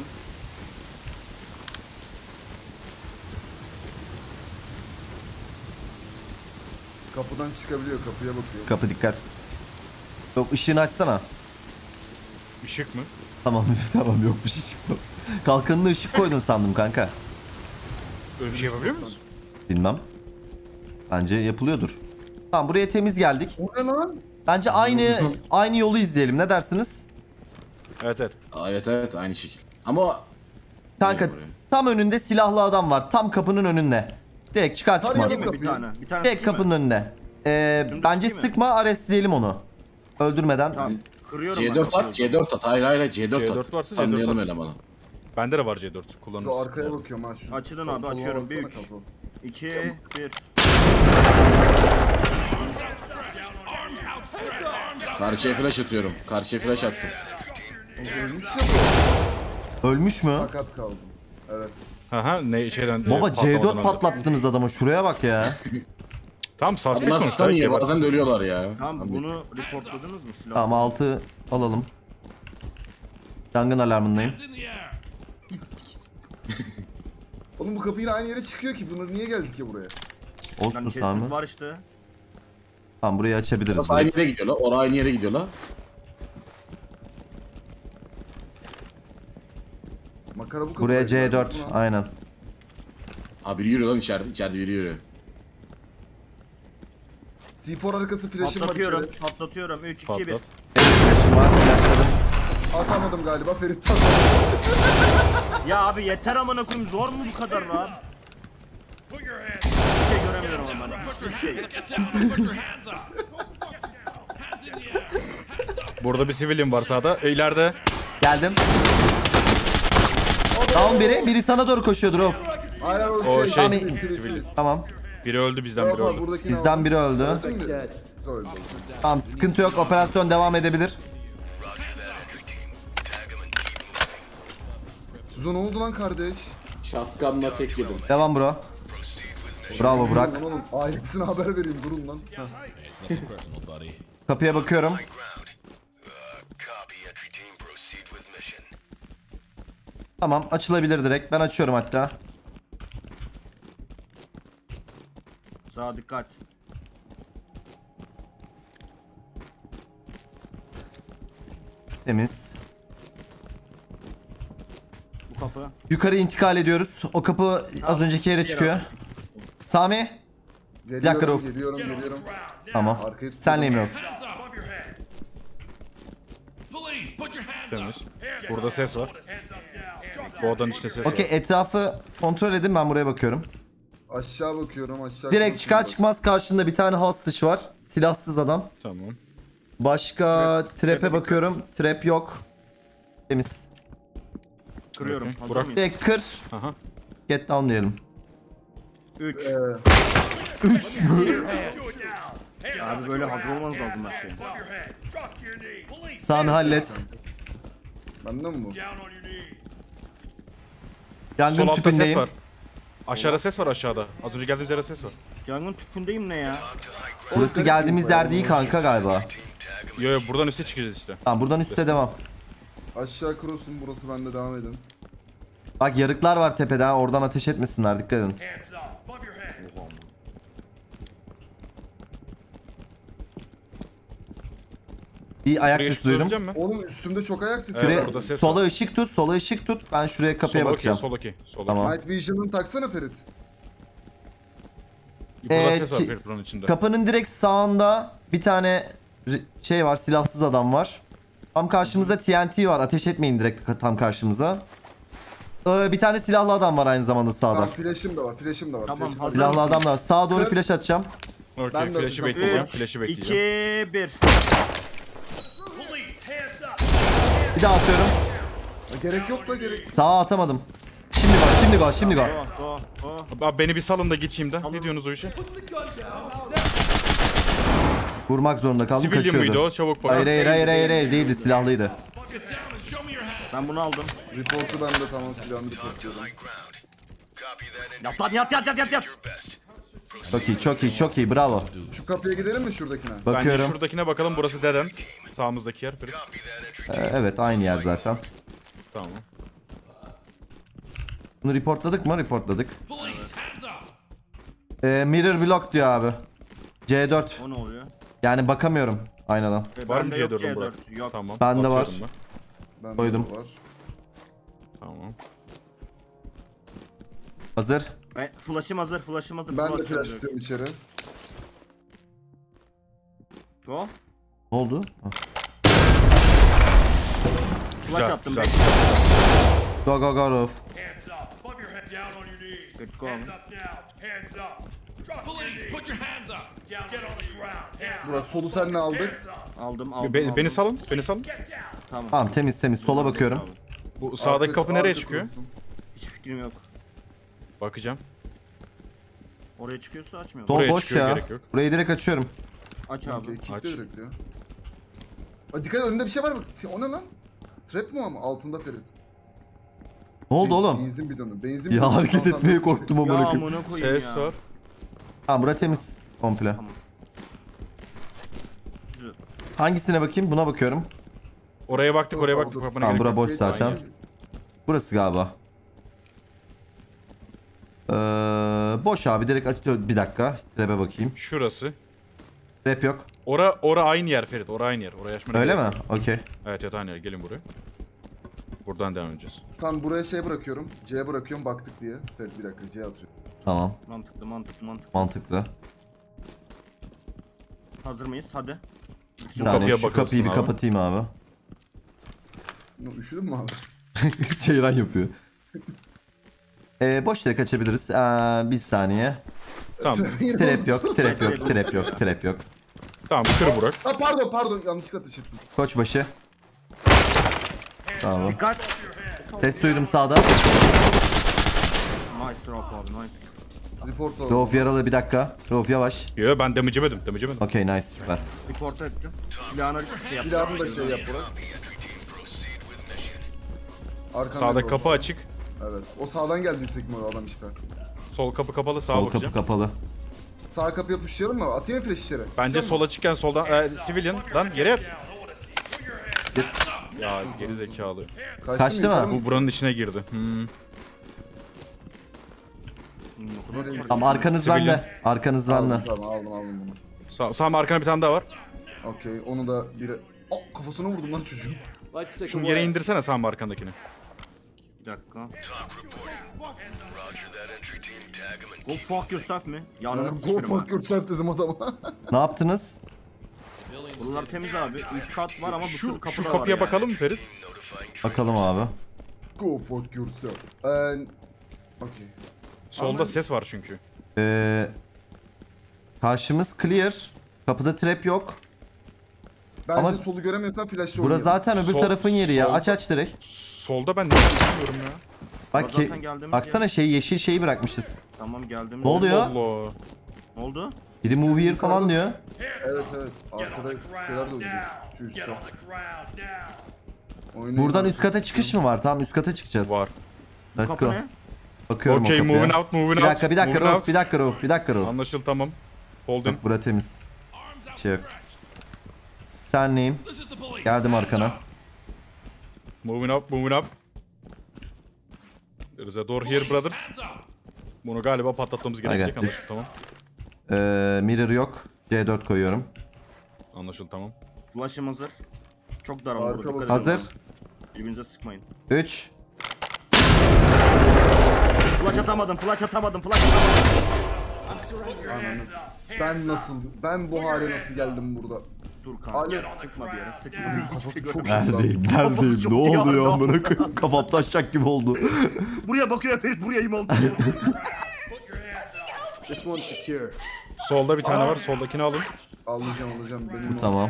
S5: Kapıdan çıkabiliyor kapıya bakıyor.
S1: Kapı dikkat. Yok, ışığını açsana.
S2: Işık mı?
S1: Tamam tamam, yok bir şey yok. Kalkanına ışık koydun sandım kanka.
S2: Öyle bir şey yapabiliyor muyuz?
S1: Bilmem. Bence yapılıyordur. Tamam, buraya temiz geldik.
S5: O ne lan?
S1: Bence aynı yolu izleyelim. Ne dersiniz?
S2: Evet evet.
S4: Aa, evet aynı şekil. Ama
S1: Kanka tam önünde silahlı adam var. Tam kapının önünde. Direkt çıkar çıkmaz.
S5: Tarayalım.
S3: Değil mi bir tane? Bir tane
S1: Direkt
S3: sıkayım
S1: kapının
S3: mı?
S1: önünde.
S3: Dümdüz
S1: Bence
S3: değil mi?
S1: sıkma, arestleyelim onu. Öldürmeden.
S3: Tamam. Kırıyorum ben
S4: C4 at,
S3: kapıyı.
S4: C4 at. Hayır C4
S2: C4
S4: at.
S2: varsa
S4: Sanlayalım
S2: C4 at.
S4: elemanı.
S2: Bende de var C4
S5: Şu
S2: kullanırız.
S5: arkaya bakıyorum ha şu.
S3: Açılın abi,
S5: Koluna
S3: açıyorum.
S5: baksana
S3: 1, 3,
S5: kapı.
S3: 2, 1.
S4: Karşıya flash atıyorum. Karşıya flash attım.
S5: Ölmüş ya bu.
S1: Ölmüş mü?
S5: Sakat kaldım. Evet.
S2: Haha ne şeyden
S1: Baba
S2: patlamadan
S1: C4
S2: önce.
S1: patlattınız adama, şuraya bak ya.
S2: Tamam suspect
S4: Bunlar
S2: sonuçta.
S4: stun yiyor.
S2: Geber.
S4: Bazen de ölüyorlar ya.
S3: Tamam bunu reportladınız mı silah?
S1: Tamam, 6 alalım. Yangın alarmındayım.
S5: Oğlum bu kapı yine aynı yere çıkıyor ki. Bunlar niye geldik ya buraya?
S1: Olsun
S3: Lan
S1: Sami.
S3: chest'im var işte.
S1: Tamam, burayı açabiliriz.
S4: Orası aynı
S1: direkt.
S4: yere gidiyor la. Orası aynı yere gidiyor la.
S5: Makara bu kapı.
S1: Buraya C4 aynen.
S4: Abi biri yürüyor lan içeride. İçeride biri yürüyor.
S5: C4 arkası flash'ım var
S3: Patlatıyorum.
S5: içeri.
S3: Patlatıyorum. 3, 2, 1.
S2: Patlat.
S1: Var, flashladım.
S5: Atamadım galiba Ferit.
S3: Ya abi yeter amına koyayım, zor mu bu kadar lan? Hiçbir şey göremiyorum ama ben. Hiçbir şey.
S2: Burada bir civilian var sağda. İleride.
S1: Geldim. Down biri sana doğru koşuyordur of.
S5: Aynen
S2: O
S5: o
S2: şey,
S5: şey.
S2: sivil.
S1: Tamam.
S2: Biri öldü bizden biri öldü.
S1: Bizden biri öldü.
S5: Öldü.
S1: Tamam, sıkıntı yok, operasyon devam edebilir.
S5: Suzo ne oldu lan kardeş?
S4: Shotgun'la tek yedim.
S1: Devam bro. Bravo Burak.
S5: Lan oğlum ailesine haber vereyim durun lan.
S1: Kapıya bakıyorum. Tamam, açılabilir direkt. Ben açıyorum hatta.
S3: Sağa dikkat.
S1: Temiz.
S3: Bu kapı.
S1: Yukarı intikal ediyoruz. O kapı az önceki yere çıkıyor. Sami. dakika Rauf.
S5: Geliyorum.
S1: Tamam.
S5: Arkayı tutuyorum.
S1: Senleyim Rauf.
S2: Temiz. Burada ses var. Bu odanın içinde ses
S1: Okey,
S2: var.
S1: etrafı kontrol edin, ben buraya bakıyorum.
S5: Aşağı bakıyorum aşağı.
S1: Direkt çıkar çıkmaz karşında bir tane hostage var. Silahsız adam.
S2: Tamam.
S1: Başka trap'e bakıyorum. Trap yok. Temiz.
S3: Kırıyorum.
S2: Okey,
S3: Hazır
S2: Burak.
S3: mıyız?
S1: Direkt kır.
S2: Aha.
S1: Get down diyelim.
S3: 3. Abi böyle hazır olmanız lazım her şeye.
S1: Sami hallet.
S5: Bende mi bu?
S1: Yangın
S2: Sol altta ses
S1: tüpündeyim.
S2: var. Aşağıda ses var aşağıda. Az önce geldiğimiz yerde ses var.
S3: Yangın tüpündeyim ne ya?
S1: Burası geldiğimiz yer değil kanka galiba.
S2: Yo yo buradan üste çıkacağız işte.
S1: Tamam, buradan üste devam.
S5: Aşağı cross'um burası, bende devam edin.
S1: Bak yarıklar var tepeden, oradan ateş etmesinler, dikkat edin. Bir ayak
S2: Buraya
S1: sesi duydum.
S2: tutabilecek misin?
S5: Oğlum üstümde çok ayak sesi
S2: Evet,
S5: var.
S2: burada ses
S1: Sola
S2: var.
S1: ışık tut, sola ışık tut. Ben şuraya kapıya
S2: Sol okey,
S1: bakacağım.
S2: sol okey. Sol okey.
S1: Tamam.
S5: Night Vision'ını taksana Ferit.
S2: Burada ses var
S1: ki-
S2: Ferit buranın içinde.
S1: Kapının direkt sağında bir tane şey var, silahsız adam var. Tam karşımızda TNT var, ateş etmeyin direkt tam karşımıza. Bir tane silahlı adam var aynı zamanda sağda.
S5: Tamam, flash'im de var.
S3: Tamam,
S5: flash'im
S3: hazır.
S1: Silahlı adamlar. Sağa doğru
S5: Kır.
S1: flash atacağım.
S2: Okey,
S5: Ben de
S2: flash'ı
S5: atacağım.
S2: bekleyeceğim.
S3: 3,
S2: Flash'ı
S3: 2,
S2: bekleyeceğim.
S3: 1.
S1: Bir daha atıyorum.
S5: Gerek yok da gerek.
S1: Sağa atamadım. Şimdi go.
S3: Go.
S2: Abi beni bir salın da geçeyim de. Ne diyorsunuz o işe?
S1: Vurmak zorunda kaldım,
S2: Civilian mıydı
S1: kaçıyordu.
S2: o? Çabuk bak.
S1: Hayır değildi, silahlıydı.
S3: Ben bunu aldım.
S5: Report'u bende, tamam, silahını reportluyorum.
S3: Yat lan yat.
S1: Çok iyi, bravo.
S5: Şu kapıya gidelim mi şuradakine?
S2: Bence
S1: Bakıyorum.
S2: şuradakine bakalım. Burası deden. Sağımızdaki yer. Ferit.
S1: Evet, aynı yer zaten.
S2: Tamam.
S1: Bunu reportladık mı? Reportladık. Mirror block diyor abi. C4.
S3: O ne oluyor?
S1: Yani bakamıyorum aynadan.
S2: Var mı
S3: Bende yok
S2: C4'ün Burak?
S3: Yok.
S2: Tamam.
S1: Bende var.
S2: bakıyorum ben.
S5: Bende
S1: Koydum.
S5: de var.
S2: Tamam.
S1: Hazır.
S3: Flash'ım hazır.
S5: Ben de flash tutuyorum içeri.
S3: Go.
S1: Ne oldu? Ah.
S3: Flash
S2: Güzel,
S3: attım.
S2: güzel.
S1: Go Rauf.
S7: Hands up. Above your head, down on your knees.
S3: Good go.
S7: Hands up now. Hands up. Drop Police, put your hands up. Down, get on the ground. Hands
S5: Burak, solu senle aldık.
S3: Aldım.
S2: Beni salın. Beni salın.
S3: Tamam.
S1: Tamam, temiz. Sola bakıyorum.
S2: Bu sağdaki kapı nereye
S5: Arka
S2: çıkıyor?
S5: cross'um.
S3: Hiç fikrim yok.
S2: Bakacağım.
S3: Oraya çıkıyorsa açmıyor.
S1: Sol
S2: Buraya
S1: boş
S2: çıkıyor,
S1: ya.
S2: gerek yok.
S1: Burayı direkt açıyorum.
S3: Aç
S5: Okey,
S3: abi.
S5: kilitle
S2: Aç.
S5: direkt ya. Aa, dikkat, önünde bir şey var mı? O ne lan? Trap mu ama? Altında Ferit.
S1: Ne oldu oğlum?
S5: Benzin bidonu. Benzin
S1: Ya
S5: bidonu.
S1: hareket
S5: Tamam,
S1: etmeye
S5: tamam.
S1: korktum
S3: Ya
S1: amına koyayım.
S3: amına koyayım
S2: Ses
S3: ya.
S2: var.
S1: Tamam, bura temiz komple.
S3: Tamam. Güzel.
S1: Hangisine bakayım? Buna bakıyorum.
S2: Oraya baktık, oraya baktık. Kapına
S1: Tamam,
S2: gerek
S1: bura
S2: yok.
S1: boş zaten.
S2: Aynen.
S1: Burası galiba. Boş abi, direkt açıyor. Bir dakika. Trap'e bakayım.
S2: Şurası.
S1: Trap yok.
S2: Ora aynı yer Ferit. Ora aynı yer. Oraya açmana
S1: Öyle
S2: gerek
S1: mi?
S2: yok.
S1: Okey.
S2: Evet aynı yer. Gelin buraya. Buradan devam edeceğiz.
S5: Tamam, buraya şey bırakıyorum. C bırakıyorum baktık diye. Ferit bir dakika, C atıyor.
S1: Tamam.
S3: Mantıklı.
S1: Mantıklı.
S3: Hazır mıyız? Hadi.
S1: Bir
S2: Bu
S1: saniye
S2: kapıya
S1: şu
S2: bakılsın
S1: kapıyı bir
S2: abi.
S1: kapatayım abi.
S5: Üşüdün mü abi?
S1: Ceyran yapıyor. Boş direkt açabiliriz. Bir saniye.
S2: Tamam.
S1: Trap yok.
S2: Tamam kır Burak.
S5: Ha, pardon, yanlışlıkla ateş ettim.
S1: Koçbaşı. Tamam.
S3: Dikkat.
S1: Ses duydum sağda.
S3: Nice drop abi. Nice.
S5: Report oldu.
S1: Rauf yaralı, bir dakika. Rauf yavaş.
S2: Yo ben damage yemedim. Damage yemedim.
S1: Okey, nice, süper.
S3: Report ettim. Silahına şey yaptım.
S5: Silahını da şey yap Burak. Arkanda
S2: Sağda
S5: Burak.
S2: kapı açık.
S5: Evet. O sağdan geldi yüksek ihtimalle adam işte.
S2: Sol kapı kapalı. Sağa
S1: Sol kapı
S2: bakacağım.
S1: kapalı.
S5: Sağ kapıya pushlayalım mı? Atayım mı flash içeri?
S2: Bence
S5: İstiyor
S2: sola çıkken soldan civilian lan yere yat. Ya geri zekalı.
S5: musun?
S1: Kaçtı mı?
S5: yukarı
S2: Bu buranın içine girdi.
S5: Nereye
S1: Tamam, arkanız
S2: Sivil
S1: bende. Arkanız
S5: Aldım,
S1: bende.
S5: tamam, aldım bunu.
S2: Sağ arkana bir tane daha var.
S5: Okey, onu da biri... Aa, kafasına vurdum lan çocuğun.
S2: Şunu yere indirsene Sam arkandakini.
S3: Bir dakika. Go fuck yourself mi? Yanına
S5: Go
S3: sıçırım
S5: fuck yourself dedim adama.
S1: Ne yaptınız?
S3: Buralar temiz abi. Üst kat var ama bu sürü kapı
S2: Şu
S3: da var
S2: kapıya
S3: yani.
S2: bakalım mı Ferit?
S1: Bakalım abi.
S5: Go fuck yourself. Okay.
S2: Solda ses var çünkü.
S1: Karşımız clear. Kapıda trap yok.
S5: Bence
S1: Ama
S5: solu göremiyorsan flash'la
S1: Burası zaten öbür
S2: Sol-
S1: tarafın yeri ya.
S2: sol-
S1: Aç direkt.
S2: Solda ben ne yapıyorum ya?
S1: Bak ki,
S3: Zaten geldiğimiz
S1: baksana
S3: yer.
S1: yeşil şeyi bırakmışız.
S3: Tamam geldim.
S1: Ne oluyor?
S2: Allah.
S3: Ne oldu?
S1: Biri move here falan diyor.
S5: Evet. Arkada şeyler de olacak. Şu
S7: Get
S5: üstte.
S7: on the ground now.
S5: Oynayın
S1: Buradan
S5: abi.
S1: üst kata çıkış mı var? Tamam üst kata çıkacağız.
S2: Var.
S1: Let's
S3: Kapı
S1: go.
S3: ne?
S1: Bakıyorum
S2: Okay,
S1: o kapıya.
S2: moving out, moving
S1: Bir
S2: out.
S1: dakika
S2: moving
S1: Rauf,
S2: out.
S1: bir dakika Rauf.
S2: Anlaşıldı, tamam. Holding.
S1: Bak bura temiz. Şey yok. Sen neyim?
S7: This is the police.
S1: Geldim arkana.
S2: Moving up, moving up. There is a door here brothers.
S7: Hands up.
S2: Bunu galiba patlatmamız gerekecek,
S1: got this.
S2: anlaşıldı, tamam.
S1: Mirror yok. C4 koyuyorum.
S2: Anlaşıldı, tamam.
S3: Flash'ım hazır. Çok darım
S5: Arka
S3: burada. Dikkat edin.
S1: Hazır.
S3: Birbirinize sıkmayın.
S1: 3.
S3: Flash atamadım.
S5: Ben bu hale nasıl geldim burada?
S3: Dur kanka.
S5: Alo.
S3: Sıkma bir yere. Sıkma bir yere. Hiçbir şey
S5: Çok
S3: görmüyorum.
S1: Neredeyim?
S3: Kafası çok
S1: Ne
S3: iyi
S1: oluyor
S3: abi.
S1: amına koyayım? Kafam taşacak gibi oldu.
S3: Buraya bakıyor Ferit. Buraya im oldu.
S7: Put your hands up.
S2: Solda bir tane var, soldakini alın.
S5: Alacağım benim.
S1: Tamam.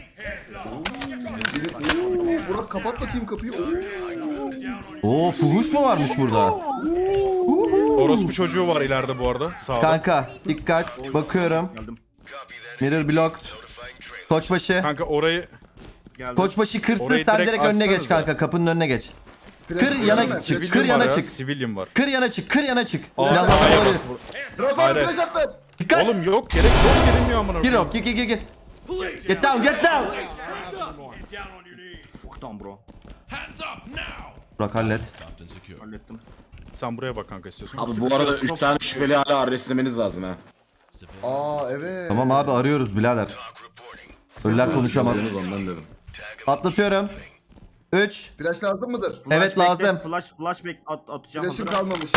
S5: Burak kapat bakayım kapıyı.
S1: Oo fuhuş mu varmış burada?
S2: Orospu çocuğu var ileride bu arada, sağda.
S1: Kanka dikkat. Bakıyorum.
S3: Geldim.
S1: Mirror blocked. Koçbaşı.
S2: Kanka orayı...
S3: Geldim.
S1: Koçbaşı kırsın
S2: Orayı
S1: sen
S2: direkt
S1: direkt önüne geç
S2: açsanıza.
S1: kanka. Kapının önüne geç.
S5: Flash
S1: Kır yana
S5: göremez.
S1: çık.
S2: Civilian
S1: Kır
S2: var
S1: yana
S2: ya,
S1: çık.
S2: Civilian var.
S1: Kır yana çık.
S2: Aa,
S1: Silahlar
S2: ayağa
S1: olabilir.
S2: bas.
S5: Rafa
S2: Hayır.
S5: flash attı.
S1: Dikkat.
S2: Oğlum yok, gerek yok, gelinmiyor amına
S1: Gir
S2: koyayım.
S1: off. Gir. Get down. Get down.
S7: Get down on your knees.
S3: Fuck down bro.
S7: Hands up now.
S1: Burak hallet.
S3: Hallettim.
S2: Sen buraya bak kanka istiyorsan.
S4: Abi bu arada 3 tane şüpheli hala arrestlemeniz lazım ha.
S5: Aa evet.
S1: Tamam abi arıyoruz birader. Ölüler konuşamaz.
S4: Dediniz ondan dedim.
S1: Atlatıyorum. 3.
S5: Flash lazım mıdır?
S1: Evet,
S3: Bekle,
S1: lazım.
S3: Flash atacağım.
S5: Flash'ım
S3: Hazır.
S5: kalmamış.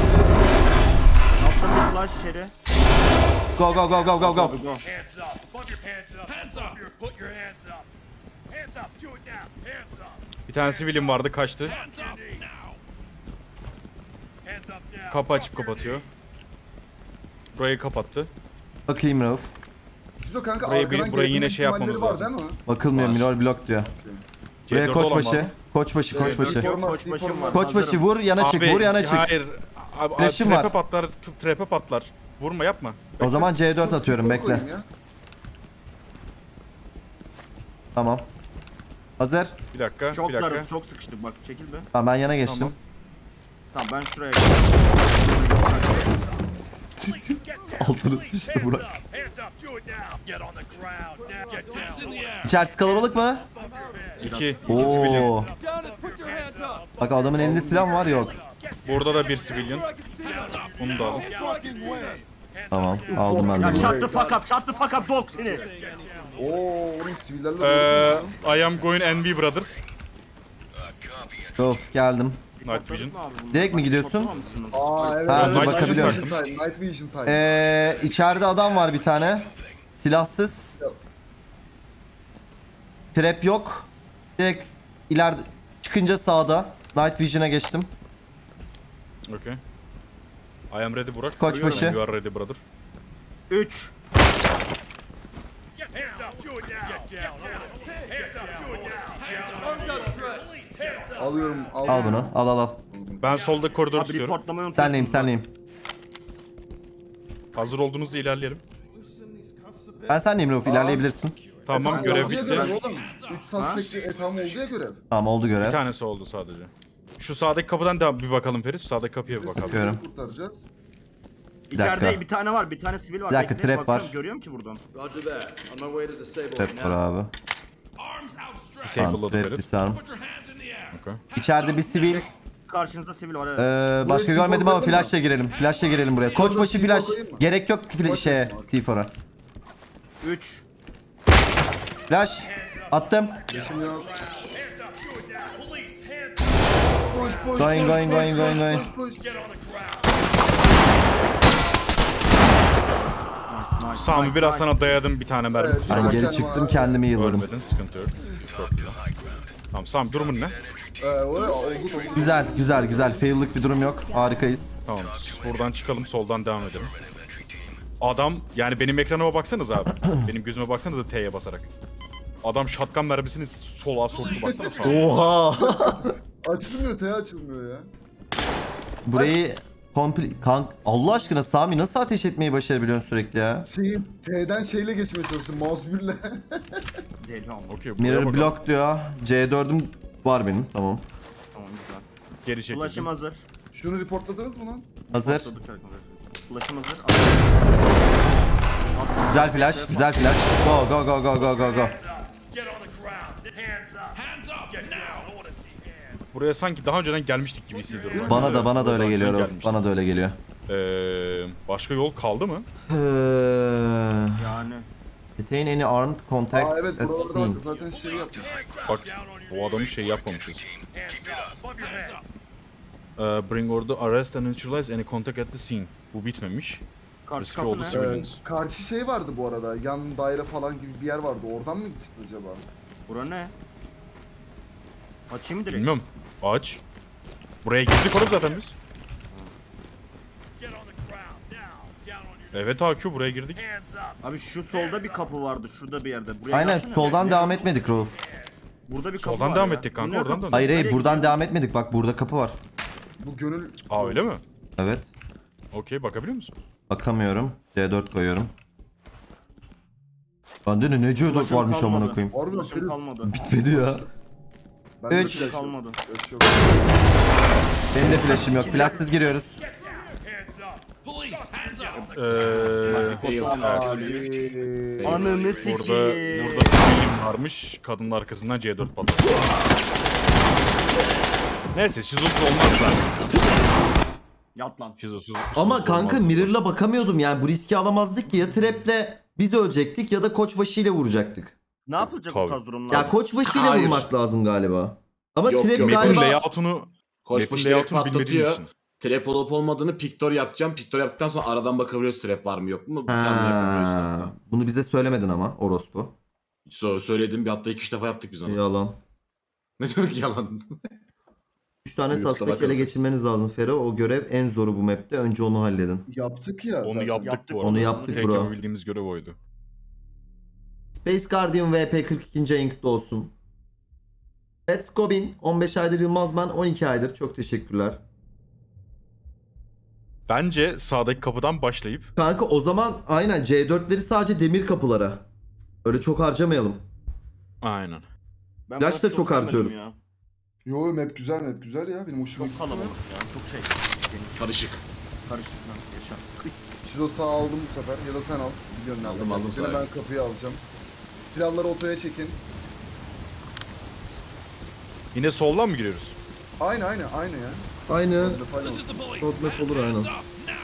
S3: Attım bir flash içeri.
S1: Go.
S3: Go.
S7: Hands up. Above your pants up. Hands up. Put your hands up. Hands up. Do it now. Hands up.
S2: Bir tane civilian vardı, kaçtı.
S7: Hands up now. Hands up now.
S2: Kapı açıp kapatıyor. Burayı kapattı.
S1: Bakayım Rauf.
S5: Şizo kanka
S2: Burayı
S5: arkadan
S2: yine
S5: gelebilme
S2: şey yapmamız
S5: ihtimalleri
S2: lazım.
S5: Var, değil mi?
S1: Bakılmıyor. Minor block diyor. Buraya
S2: C4 olan var
S1: koçbaşı.
S2: mı?
S1: Koçbaşı.
S3: Koçbaşım var.
S1: Koçbaşı
S3: hazırım.
S1: vur yana çık.
S2: Abi,
S1: Vur yana çık.
S2: Hayır. Abi,
S1: Flash'im
S2: trap'e
S1: var.
S2: patlar, trap'e patlar. Vurma, yapma.
S1: O zaman C4 atıyorum bekle.
S5: Koyayım ya.
S1: Tamam. Hazır.
S2: Bir dakika,
S3: Çok
S2: bir dakika.
S3: darız. Çok sıkıştık bak. Çekil be.
S1: Tamam ben yana geçtim.
S2: Tamam.
S3: Tamam ben şuraya
S1: Altını sıçtı Burak.
S7: Hands up. Do it now. Get on the ground now. Get down. In the air.
S1: İçerisi kalabalık mı?
S2: İki civilian.
S1: Oo. Bak adamın elinde silah var yok.
S2: Burada da bir civilian. Bunu da alın.
S1: Tamam aldım ben
S3: Ya
S1: de.
S3: shut the fuck up dog seni.
S5: Oo oğlum sivillerle
S2: I am going NB Brothers.
S1: Of geldim.
S2: Night Vision.
S1: Direkt mi gidiyorsun?
S5: Aa evet.
S1: Ha,
S2: dur,
S5: Night
S2: bakabiliyorum.
S5: Vision time. Night Vision time.
S1: İçeride adam var bir tane. Silahsız. Trap yok. Direkt ileride çıkınca sağda. Night Vision'a geçtim.
S2: Okay. I am ready Burak.
S1: Koçbaşı.
S2: You are ready brother.
S3: 3.
S7: Get hands up. Do it now. Get down. Hands up. Do it now. Arms outstretched.
S5: Alıyorum.
S1: Al bunu. Al.
S2: Ben solda koridor
S3: Abi
S2: tutuyorum.
S3: reportlamayı unutuyorsunuz.
S1: Senleyim.
S2: Hazır olduğunuzda ilerleyelim.
S1: Ben senleyim Rauf ilerleyebilirsin.
S2: Tamam, görev
S5: Oldu ya
S2: bitti.
S5: görev oğlum. 3 suspect'li etam oldu ya görev.
S1: Tamam oldu
S2: Bir
S1: görev.
S2: tanesi oldu sadece. Şu sağdaki kapıdan da bir bakalım Ferit. Şu sağdaki kapıya bir bakalım.
S1: Bakıyorum.
S5: Kurtaracağız.
S3: İçeride
S1: dakika.
S3: bir tane var. Bir tane sivil var.
S1: Bir dakika,
S3: Bekle,
S1: trap
S3: bakıyorum,
S1: var.
S3: Görüyorum ki buradan.
S1: Trap var abi.
S7: Arms outstretched.
S1: Tamam
S2: Sable'ladı
S1: trap
S2: Ferit.
S1: disarm.
S7: Put your hands in the air.
S2: Okay.
S1: İçeride bir sivil.
S3: Karşınızda sivil var evet.
S1: Başka
S5: Buraya
S1: görmedim
S5: C4
S1: ama
S5: koydun mu?
S1: flash'la girelim. Flash'la girelim buraya. Koçbaşı flash.
S5: koyayım mı?
S1: Gerek yok şeye. C4'a.
S3: 3.
S1: Flash. Attım.
S5: Yaşım yok. push.
S1: Going.
S5: Push.
S7: Get on the ground.
S3: Nice,
S2: Sami biraz
S3: nice.
S2: sana dayadım bir tane mermi.
S5: Evet,
S2: Kusura
S1: Ben
S2: bakma.
S1: geri çıktım kendimi yıllarım.
S2: Ölmedin, sıkıntı yok. Çok güzel. Tamam Sami durumun ne?
S5: Oldu.
S1: Güzel. Fail'lık bir durum yok. Harikayız.
S2: Tamam buradan çıkalım soldan devam edelim. Adam yani benim ekranıma baksanız abi. Benim gözüme baksanız da T'ye basarak. Adam shotgun mermisini sola soktu baksana sağa.
S1: Oha.
S5: Açılmıyor, açılmıyor ya.
S1: Burayı komple... Allah aşkına Sami nasıl ateş etmeyi başarabiliyorsun sürekli ya?
S5: T'den şeyle geçmeye çalıştım, mouse 1'le.
S3: Deli ama.
S2: Okey buraya
S1: Mirror
S2: bakalım.
S1: block diyor. C4'üm var benim. Tamam.
S3: Tamam güzel.
S2: Geri çekildim.
S3: Flash'ım hazır.
S5: Şunu reportladınız mı lan?
S1: Hazır.
S3: Atladık arkadaşlar. Flash'ım hazır.
S1: Güzel flash. Go.
S7: Hands up. Get on the ground. Hands up. Hands up. Get down. I want to see hands.
S2: Buraya sanki daha önceden gelmiştik gibi hissediyorum.
S1: Bana da öyle geliyor.
S2: Gelmiştik.
S1: Bana da öyle geliyor.
S2: Başka yol kaldı mı?
S3: Yani.
S1: Detain any armed contacts
S5: Evet,
S1: at scene.
S5: buralarda zaten şey yapmış.
S2: Bak bu adamın şey yapmamışız.
S7: Hands up. Above your head.
S2: Bring order arrest and neutralize any contact at the scene. Bu bitmemiş.
S3: Karşı
S2: Riskli
S3: kapı
S2: oldu
S3: ne?
S2: civilians.
S5: Karşı şey vardı bu arada, yan daire falan gibi bir yer vardı. Oradan mı gitti acaba?
S3: Bura ne? Açayım mı direkt?
S2: Bilmiyorum. Aç. Buraya girdik oğlum zaten biz.
S7: Get on the ground. Now. Down on your
S2: Evet AQ buraya girdik.
S7: hands up.
S3: Abi şu solda bir kapı vardı. Şurada bir yerde. Buraya
S1: Aynen
S3: gelsene.
S1: soldan devam etmedik Rauf.
S3: Burada bir kapı
S2: Soldan
S3: var
S2: devam
S3: ya.
S2: ettik
S3: Bu
S2: kanka,
S3: ne
S2: oradan
S3: kapısı?
S2: da.
S1: Hayır
S3: Nereye
S1: buradan
S3: gidiyor?
S1: devam etmedik. Bak burada kapı var.
S5: Bu gönül...
S2: Aa öyle mi?
S1: Evet.
S2: Okey bakabiliyor musun?
S1: Bakamıyorum. C4 koyuyorum. Bende ne C4
S3: Ulaşım
S1: varmış
S3: kalmadı.
S1: amına koyayım.
S5: Harbiden
S3: Ulaşım
S5: Ferit.
S3: kalmadı.
S1: Bitmedi ya.
S5: Bende
S1: Üç.
S5: flash yok.
S3: Kalmadı.
S5: Flash yok.
S1: Benim de flash'im yok. Flash'sız giriyoruz.
S7: Hands up. Police. Hands up.
S3: Ananı
S2: Burada
S3: sikeyim.
S2: film varmış. Kadının arkasından C4 patladı. Neyse şizofren olmaz lan.
S3: Yat lan.
S2: Şizofren
S1: Ama kanka mirror'la bakamıyordum yani. Bu riski alamazdık ki. Ya trap'le biz ölecektik ya da koçbaşı ile vuracaktık.
S3: Ne yapılacak
S2: Tabii.
S3: bu tarz durumlarda?
S1: Ya koçbaşı ile
S4: Hayır.
S1: vurmak lazım galiba. Ama
S4: Yok,
S1: trap
S4: yok.
S2: Map'in
S1: galiba...
S2: layout'unu
S4: Koçbaşı
S2: Map'in
S4: direkt
S2: layout'unu bilmediğim
S4: patlatıyor.
S2: için.
S4: Trap olup olmadığını Pictor yapacağım. Pictor yaptıktan sonra aradan bakabiliyoruz trap var mı yok mu? Sen mi yapabiliyorsun
S1: Ha,
S4: hatta?
S1: bunu bize söylemedin ama orospu.
S4: Söyledim bir hatta 2-3 defa yaptık biz onu.
S1: Yalan.
S4: Ne demek yalan?
S1: 3 tane
S4: Yoksa
S1: suspect ele
S4: bakarsın.
S1: geçirmeniz lazım Fero. O görev en zoru bu map'te. Önce onu halledin.
S5: Yaptık ya
S2: Onu
S5: zaten.
S2: yaptık bu arada.
S1: Onu yaptık
S2: Tek
S1: bro.
S2: yapabildiğimiz görev oydu.
S1: Space Guardian VP 42. ayın kutlu olsun. Let's Gobin 15 aydır, Yılmazman 12 aydır. Çok teşekkürler.
S2: Bence sağdaki kapıdan başlayıp
S1: Kanka o zaman aynen C4'leri sadece demir kapılara. Öyle çok harcamayalım.
S2: aynen.
S3: Ben
S1: Flash
S3: bunu
S1: da çok
S3: sevmedim
S1: harcıyoruz.
S3: ya.
S5: Yo map güzel ya. Benim hoşuma
S3: Çok
S5: gitti.
S3: kalabalık ya. Çok şey. Geniş.
S4: Karışık.
S3: Karışık lan. Yaşa.
S5: Şizo sağ aldım bu sefer ya da sen al. Biliyorum nereden
S4: Aldım,
S5: geldiğini.
S4: sağ.
S5: Ben kapıyı alacağım. Silahları otoya çekin.
S2: Yine soldan mı giriyoruz?
S5: Aynı ya.
S1: Aynı.
S5: Final.
S7: This is the police.
S1: Roadmap olur aynen.
S7: Hands up now.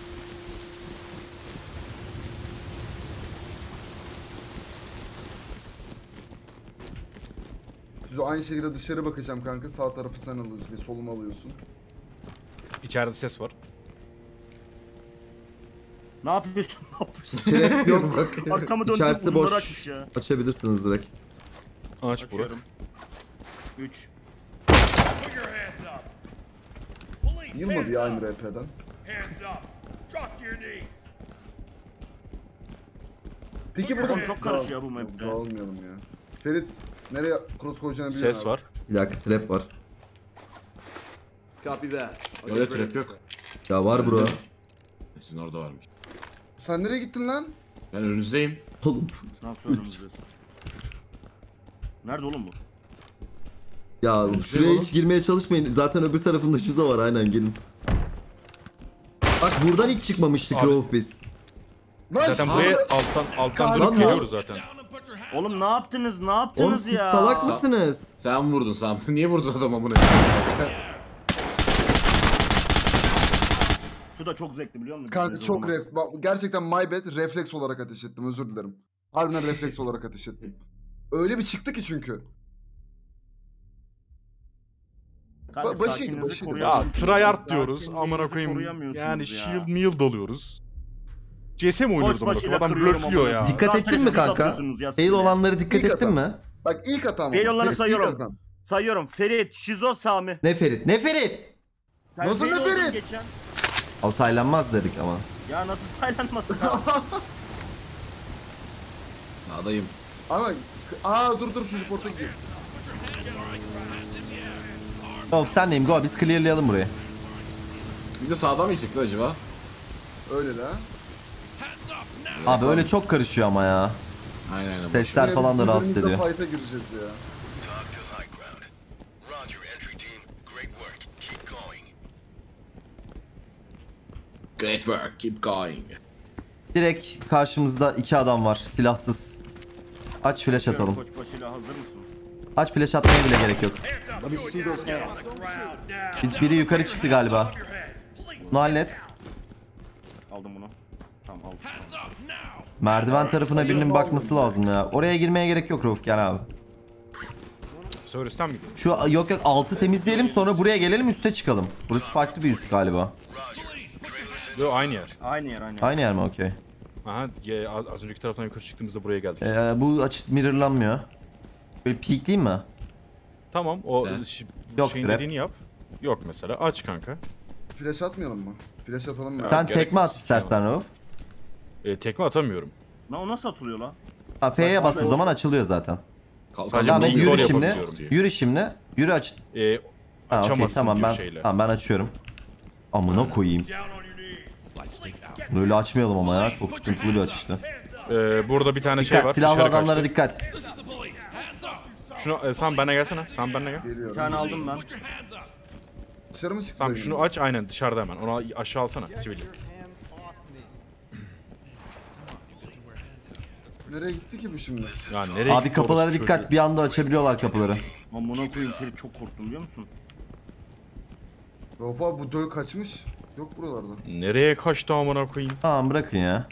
S5: Şizo aynı şekilde dışarı bakacağım kanka. Sağ tarafı sen alıyorsun ve solumu alıyorsun.
S2: İçeride ses var.
S3: Ne yapıyorsun? Ne yapıyorsun?
S1: Trap yok.
S3: Arkamı döndüm.
S1: İçerisi
S3: Uzunları
S1: boş.
S3: açmış ya.
S1: Açabilirsiniz direkt.
S2: Aç Burak.
S3: Açıyorum. 3.
S7: Put your hands up. Police.
S5: Yılmadı
S7: Hands
S5: ya aynı
S7: up.
S5: RP'den.
S7: Hands up. Drop to your knees.
S5: Peki burada
S3: Oğlum çok karışıyor bu map'te.
S5: Dağılmayalım ya. Ferit nereye cross koyacağını biliyorum
S2: Ses
S5: abi.
S2: var.
S1: Bir dakika trap var.
S4: Öyle trap yok.
S1: Ya var bro.
S4: Sizin orada varmış.
S5: Sen nereye gittin lan?
S4: Ben önünüzdeyim.
S1: Oğlum.
S3: Nasıl önümüzdesin? Nerede oğlum bu?
S1: Ya
S4: Öyle
S1: şuraya
S4: şey
S1: hiç girmeye çalışmayın. Zaten öbür tarafında şuza var aynen gelin. Bak buradan hiç çıkmamıştık
S2: Abi.
S1: Rauf biz.
S5: Lan
S2: Zaten
S5: sağ-
S2: buraya alttan
S1: Lan
S2: dönüp
S1: ne?
S2: geliyoruz zaten.
S7: Down and put your hands
S3: Oğlum ne yaptınız? Ne
S1: Oğlum
S3: yaptınız
S1: siz
S3: ya?
S1: salak mısınız?
S4: Sen vurdun sen. Niye vurdun adamı bunu?
S3: Şu da çok zevkli biliyor musun?
S5: Kanka
S3: Bizim
S5: çok
S3: zaman.
S5: gerçekten my bad, refleks olarak ateş ettim, özür dilerim. Harbiden refleks olarak ateş ettim. Öyle bir çıktı ki çünkü.
S3: Kanka,
S5: Başıydı,
S3: sakinliğinizi
S5: başıydı.
S2: Ya
S3: koruyamıyorsunuz.
S2: tryhard diyoruz.
S3: Sakinliğinizi
S2: Amına koyayım.
S3: koruyamıyorsunuz
S2: Yani
S3: ya.
S2: shield meal dalıyoruz. CS mi oynuyoruz
S3: Koç
S2: amına
S3: başıyla
S2: koyayım? Adam
S3: kırıyorum
S2: blurkluyor
S3: amına.
S2: ya.
S1: Dikkat
S3: Zaten
S1: ettin mi
S3: siz
S1: kanka?
S3: atıyorsunuz ya
S1: Fail
S3: siz de.
S1: olanları dikkat
S5: İlk
S1: ettin
S5: adam.
S1: mi?
S5: Bak ilk hatam.
S3: Fail olanları
S5: İlk
S3: sayıyorum.
S5: hatam.
S3: Sayıyorum. Ferit, Şizo, Sami.
S1: Ne Ferit? Ne Ferit?
S3: Sen
S5: Nasıl
S3: fail
S5: ne
S3: oldun
S5: Ferit?
S3: geçen.
S1: O saylanmaz dedik ama.
S3: Ya nasıl saylanmasın abi?
S4: Sağdayım.
S5: Ama dur şu reporta gidiyor.
S1: Of sen neyim go biz clearlayalım burayı.
S4: Biz de sağdan mı istek acaba?
S5: Öyle de.
S1: Abi öyle çok karışıyor ama ya.
S4: Aynen.
S1: Sesler falan da rahatsız ediyor.
S5: Fight'a gireceğiz ya.
S4: Great work. Keep going.
S1: Direkt karşımızda 2 adam var silahsız. Aç flash atalım.
S3: Koç başıyla hazır mısın?
S1: Aç flash atmaya bile gerek yok.
S7: Hands up. Do it now. Get on the ground now.
S1: Biri yukarı çıktı galiba.
S7: Your head.
S1: Bunu hallet.
S3: Aldım bunu. Tamam aldım.
S7: Hands up now.
S1: Merdiven tarafına birinin bakması lazım ya. Oraya girmeye gerek yok Rauf gel abi.
S2: Sever üstten mi gidiyor?
S1: Şu yok altı temizleyelim sonra buraya gelelim üste çıkalım. Burası farklı bir üst galiba.
S2: Yo aynı yer.
S3: Aynı yer aynı yer.
S1: Aynı yer mi okey.
S2: Aha az önceki taraftan yukarı çıktığımızda buraya geldik.
S1: Bu açı mirrorlanmıyor. Böyle peekleyeyim mi?
S2: Tamam o
S4: Evet.
S1: Yok,
S2: şeyin
S1: rap.
S2: dediğini yap. Yok mesela aç kanka.
S5: Flash atmayalım mı? Flash atalım mı?
S1: Sen
S2: gerek
S1: tekme
S2: yok.
S1: at istersen Rauf.
S2: Tekme atamıyorum.
S3: Lan o nasıl atılıyor lan?
S1: Ha F'ye bastığı zaman açılıyor zaten.
S2: Sadece
S1: Tamam
S2: bunu
S1: yürü
S2: gol
S1: şimdi.
S2: yapabiliyorum diyor.
S1: Yürü şimdi. Yürü aç. Ha okey
S2: Açamazsın
S1: tamam
S2: diyor
S1: ben
S2: şeyle.
S1: tamam ben açıyorum. Amına koyayım.
S7: Down on your knees.
S1: Böyle açmayalım ama ya. Çok sıkıntılı bir açıştı.
S2: Burada bir tane şey var.
S1: Dikkat silahlı
S2: dışarı
S1: adamlara
S2: kaçtı.
S1: dikkat.
S7: This is the police. Hands up.
S2: Şunu sen bana gelsene. Sen bana gel.
S3: Bir
S5: Geliyorum.
S3: tane aldım ben.
S7: Put your hands up.
S5: Dışarı mı çıktı?
S2: Tamam
S5: dayı?
S2: şunu aç aynen dışarıda hemen. Onu aşağı alsana sivil.
S5: Nereye gitti ki bu şimdi?
S2: Ya nereye
S1: Abi
S2: gitti
S1: kapılara
S2: orospu
S1: dikkat.
S2: çocuğu?
S1: Bir anda açabiliyorlar kapıları.
S3: Amına koyayım Ferit çok korktum biliyor musun?
S5: Rauf abi bu döl kaçmış. Yok buralarda.
S2: Nereye kaçtı amına koyayım?
S1: Tamam bırakın ya.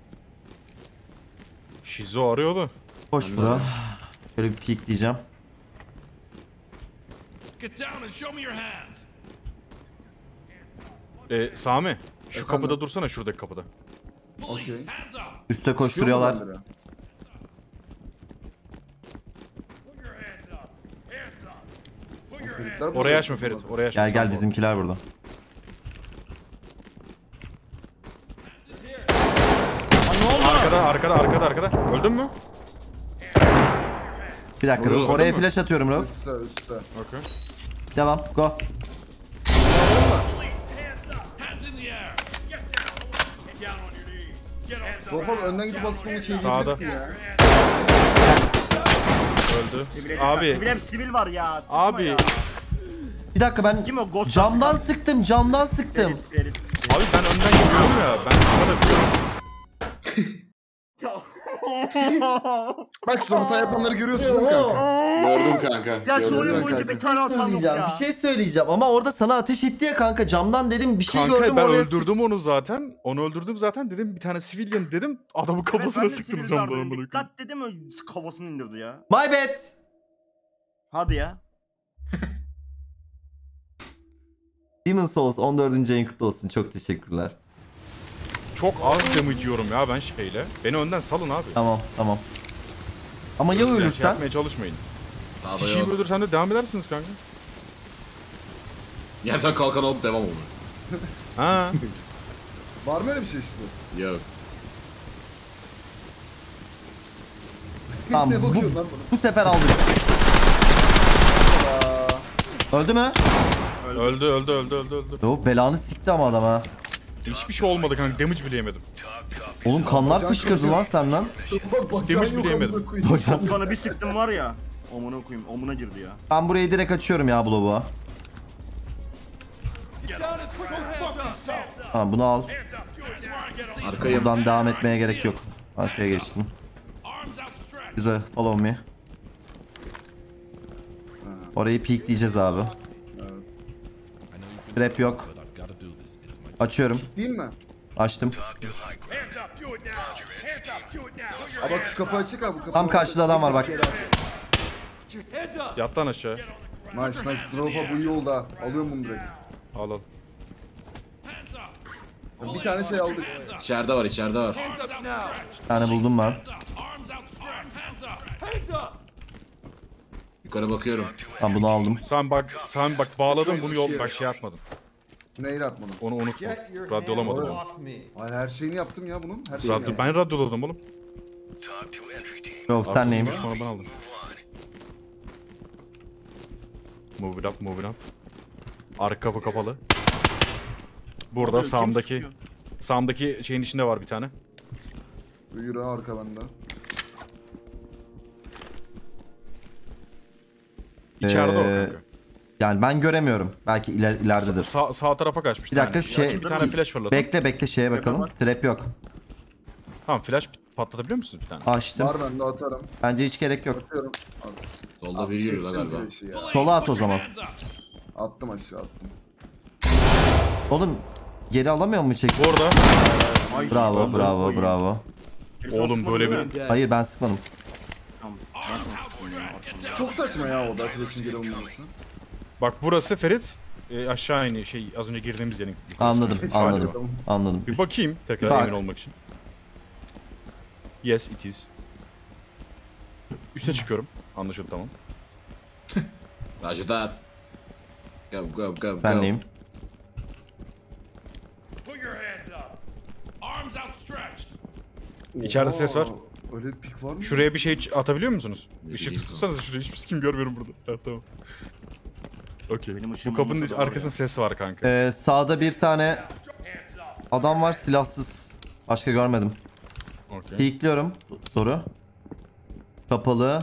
S2: Şizo arıyordu.
S1: Boş bura. Şöyle bir peek diyeceğim.
S7: Get down and show me your hands.
S2: Sami şu
S5: Efendim?
S2: kapıda dursana şuradaki kapıda.
S7: Police.
S5: Okay.
S7: Hands up.
S1: Üste koşturuyorlar.
S5: Çıkıyor mu
S7: Put your hands up. Hands up. Put your
S5: Feritler
S7: hands
S5: burada.
S2: Oraya açma Ferit. Oraya açma.
S1: Gel gel bizimkiler burada.
S2: Arkada. Öldün mü?
S1: Bir dakika Rauf. Oraya flash atıyorum Rauf.
S5: Üstte.
S2: Okey.
S1: Devam go.
S7: Hands in the air. Get down on your knees. Get on.
S5: Rauf abi önden gidip basıp onu
S2: Sağda.
S5: çevirebilirsin ya.
S2: Öldü.
S3: Sivil
S2: Abi.
S3: sivil var ya. sıkma
S2: Abi.
S3: ya.
S1: Bir dakika ben
S3: Kim o? Ghost
S1: camdan
S3: Taxi
S1: sıktım camdan sıktım.
S3: Ferit.
S2: Abi ben önden gidiyorum ya. Ben sana diyorum.
S5: Bak şu hata yapanları görüyorsun değil mi kanka?
S4: Gördüm kanka.
S3: Ya şu
S4: Gördüm.
S3: oyun boyunca bir tane hatam yok ya.
S1: Bir şey söyleyeceğim ama orada sana ateş etti ya kanka camdan dedim bir şey
S2: Kanka
S1: gördüm
S2: ben
S1: oraya
S2: öldürdüm onu zaten. Onu öldürdüm zaten dedim bir tane civilian dedim. Adamın kafasına
S3: Evet, ben de
S2: sıktım
S3: sivil
S2: camdan
S3: vardı.
S2: amına koyayım.
S3: Dikkat dedim kafasını indirdi ya.
S1: My bad.
S3: Hadi ya.
S1: Demon Souls 14. ayın kutlu olsun çok teşekkürler.
S2: Çok az damage yiyorum ya ben şeyle. Beni önden salın abi.
S1: Tamam. Ama ya
S2: Şey
S1: ölürsen?
S2: yapmaya çalışmayın.
S4: Sağda
S2: Sikiyim
S4: yok.
S2: öldürsen de devam edersiniz kanka.
S4: Yerden kalkan olup devam olur.
S2: Ha.
S5: Var mı öyle bir şey işte?
S4: Yok.
S1: Tamam
S5: Ne
S1: bu,
S5: bakıyorsun lan bana?
S1: bu sefer aldık. Öldü mü?
S2: Öldü.
S1: Yok belanı sikti ama adam ha.
S2: Hiçbir şey olmadı kanka. Damage bile yemedim.
S1: Oğlum kanlar fışkırdı lan senden.
S5: Bacağın
S2: Demiş
S5: yok
S2: bile
S5: amına
S2: yemedim.
S5: koyayım.
S3: Bana bir sıktım var ya. Amına koyayım. Amına girdi ya.
S1: Ben burayı direkt açıyorum ya bu lobuğa. Tamam bunu al.
S4: Arkayım.
S1: Buradan devam etmeye gerek yok. Arkaya geçtim. Güzel follow me. Orayı peekleyeceğiz abi. Trap yok. Açıyorum.
S5: Değil mi?
S1: Açtım.
S7: Hands up. Do it now. Hands up. Do it now. Put your
S5: Aa bak şu kapı açık abi. Bu kapı
S1: Tam karşıda adam var bak.
S7: hands up.
S2: Yat lan aşağı.
S5: Nice nice. Drop'a bu iyi oldu ha. Alıyorum bunu direkt.
S2: Al al.
S5: Bir tane şey aldık.
S4: İçeride var, içeride var.
S1: Bir tane buldum ben.
S4: Yukarı bakıyorum.
S1: Ben bunu aldım.
S2: Sen bak bağladım bunu yol bak şey yapmadım.
S5: Neyle atmadım?
S2: Onu unutma. Radyolamadım onu.
S5: Hayır her şeyini yaptım ya bunun. Her şeyini yaptım.
S2: Ben radyoladım oğlum.
S1: Rob sen neyim?
S2: Sonra ben aldım. Move it up, move it up. Arka kapı kapalı. Burada
S3: Kim
S2: sağımdaki
S3: sıkıyor?
S2: sağımdaki şeyin içinde var bir tane.
S5: Yürü arka bende.
S2: İçeride o
S1: Ee,
S2: kanka.
S1: Yani ben göremiyorum. Belki ileridedir.
S2: Sağ tarafa kaçmış.
S1: Bir dakika
S2: tane.
S1: şey...
S2: Bir tane flash fırladım.
S1: Bekle şeye bakalım. Trap yok.
S2: Tamam flash patlatabiliyor musunuz bir tane?
S1: Açtım.
S5: Var bende atarım.
S1: Bence hiç gerek yok.
S5: Atıyorum.
S4: Solda biri yürüyor la
S5: Çektim
S4: galiba.
S5: flash'ı ya.
S1: Sola at o zaman.
S5: Attım aşağı attım.
S1: Oğlum geri alamıyor mu çek?
S2: Bu arada
S3: Ay,
S1: Bravo
S3: ben
S1: bravo
S3: koyayım.
S1: bravo.
S3: Herif
S2: oğlum
S3: asmadı
S2: böyle
S3: değil mi?
S2: bir
S1: Hayır ben sıkmadım.
S3: Tamam. Ben sana sıktım ya, arkamda.
S5: Çok saçma ya o da flash'in geri olmaması.
S2: bak burası Ferit. Aşağı iniyor şey az önce girdiğimiz yerin.
S1: Anladım
S5: Tamam.
S1: anladım.
S2: Bir bakayım tekrar
S1: Bak.
S2: emin olmak için. Yes it is. Üste çıkıyorum. Anlaşıldı tamam.
S4: Roger that. Go go go go.
S1: Sen neyim?
S7: Put your hands up. Arms outstretched.
S2: İçeride ses var.
S5: Öyle bir pik var mı?
S2: Şuraya bir şey atabiliyor musunuz?
S4: Ne
S2: Işık
S4: bileyim.
S2: tutsanız şuraya hiçbir kim görmüyorum burada. Evet tamam. Okey.
S3: Benim
S2: Bu
S3: ışığım
S2: kapının
S3: olmasa da var
S2: arkasında
S3: ya.
S2: ses var kanka.
S1: Sağda bir tane
S7: Hands up.
S1: adam var silahsız. Başka görmedim.
S2: Okey.
S1: Peekliyorum. Soru. Kapalı.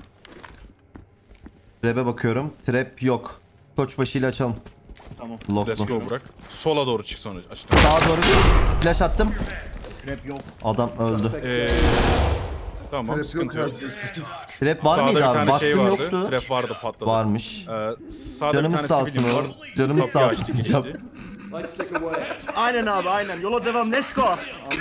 S1: Trap'e bakıyorum. Trap yok. Koçbaşı açalım.
S3: Tamam.
S2: Let's
S1: Locklu.
S2: go bırak. Sola doğru çık sonra. Açtım.
S1: Sağa doğru flash attım.
S3: Trap yok.
S1: Adam öldü.
S2: Tamam
S5: Trap yok
S2: sıkıntı yok.
S5: herkes.
S1: Trap var
S2: Sağda
S1: mıydı
S2: bir
S1: abi?
S2: tane şey
S1: Baktım
S2: vardı.
S1: yoktu.
S2: Trap vardı patladı.
S1: Varmış.
S2: Sağda
S1: Canımız
S2: bir
S1: sağ
S2: tane
S1: olsun
S2: sivil var.
S1: o. Canımız sağ
S2: Kapıyı
S1: olsun
S2: açtı,
S1: diyeceğim.
S2: gitti.
S3: Aynen abi aynen. Yola devam. Let's go.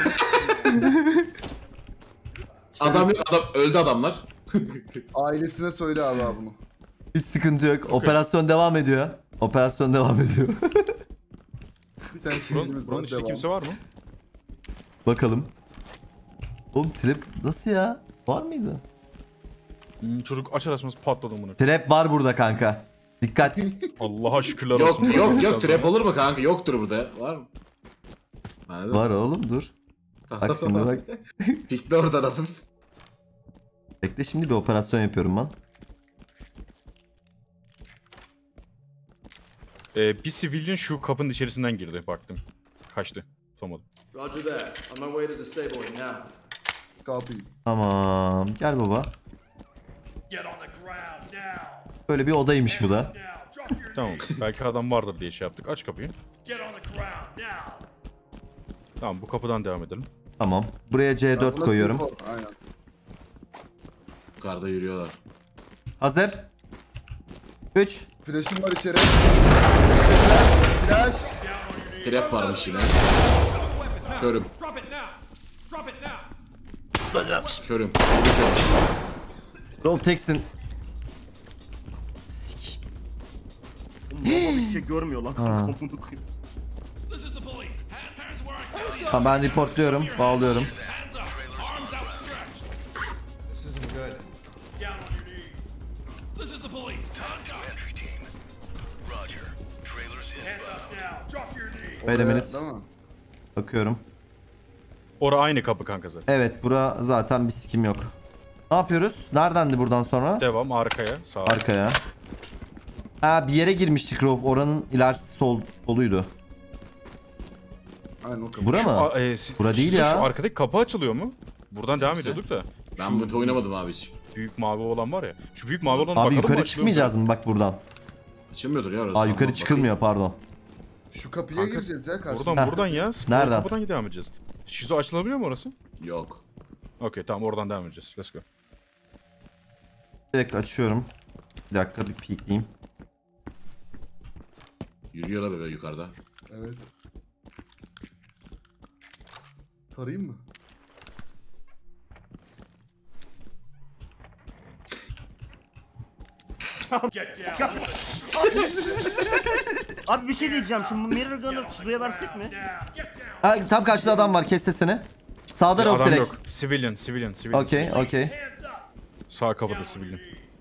S4: Adam öldü adamlar.
S5: Ailesine söyle abi bunu.
S1: Hiç sıkıntı yok. Operasyon devam ediyor. Operasyon devam ediyor.
S5: Bir tane şeyimiz
S2: Buranın
S5: var
S2: içinde
S5: devam.
S2: kimse var mı?
S1: Bakalım. Oğlum trap nasıl ya? Var mıydı?
S2: Çocuk açar açmaz patladı bunu.
S1: Trap var burada kanka. Dikkat.
S2: Allah'a şükürler olsun.
S4: Yok trap olur mu kanka? Yoktur burada. Var mı? Anladın mı?
S1: Var oğlum dur. Bak şimdi bak.
S4: Pikli orada adamın.
S1: Bekle şimdi bir operasyon yapıyorum ben.
S2: Bir civilian şu kapının içerisinden girdi baktım. Kaçtı. Tutamadım.
S8: Roger that. On my way to disable him now.
S5: Kapıyı.
S1: Tamam. Gel baba.
S7: Get on the ground now.
S1: Böyle bir odaymış bu da.
S7: Now. Drop your
S2: Tamam. Belki adam vardır diye şey yaptık. Aç kapıyı.
S7: Get on the ground now.
S2: Tamam bu kapıdan devam edelim.
S1: Tamam. Buraya C4
S5: Buna
S1: koyuyorum.
S5: Team Core, aynen.
S4: Yukarıda yürüyorlar.
S1: Hazır. 3.
S5: Flash'im var içeri. Flash.
S4: Trap varmış yine. Körüm.
S7: Drop it now. Drop it now.
S4: Körüm.
S1: Roll teksin.
S3: Oğlum bir şey görmüyor lan.
S1: Ha.
S7: This is the police. Hands where I can see.
S1: Tamam ben reportluyorum. Bağlıyorum.
S7: Hands up. Arms outstretched. Down on your knees. This is the police. Hands up. Hands up now. Drop your knees.
S1: Wait a minute.
S5: Değil mi?
S1: Bakıyorum.
S2: Ora aynı kapı kanka zaten.
S1: Evet bura zaten bir sikim yok. Ne yapıyoruz? Neredendi buradan sonra?
S2: Devam arkaya. Sağa.
S1: Arkaya. Ha bir yere girmiştik Rauf. Oranın ilerisi soluydu.
S5: Aynen o kapı.
S1: Bura mı? Bura değil ya.
S2: Şu arkadaki kapı açılıyor mu? Buradan devam ediyorduk da.
S4: Ben bu oynamadım abi hiç.
S2: Büyük mavi olan var ya. Şu büyük mavi olan
S1: Abi
S2: bakalım mı
S1: yukarı
S2: açılıyor mu?
S1: çıkmayacağız mı bak buradan?
S4: Açılmıyordur ya orası.
S1: Aa yukarı
S4: Bakayım.
S1: çıkılmıyor pardon.
S5: Şu kapıya
S2: Kanka,
S5: gireceğiz ya karşıya.
S2: Buradan
S1: Heh.
S2: buradan ya.
S1: Nereden?
S2: Buradan devam edeceğiz. Şizo açılabiliyor mu orası?
S4: Yok.
S2: Okey tamam oradan devam edeceğiz. Let's go.
S1: Direkt açıyorum. Bir dakika bir peekleyeyim.
S4: Yürüyorlar böyle yukarıda.
S5: Evet. Tarayayım mı?
S7: Get down.
S3: Abi bir şey diyeceğim. Şimdi bu Mirror Gunner'ı Çizo'ya versek mi?
S1: Ha, tam karşıda adam var, kes sesini. Sağda Rauf
S2: Adam
S1: direkt.
S2: yok. Civilian.
S1: Okey.
S7: Hands up.
S2: Sağ kapıda civilian.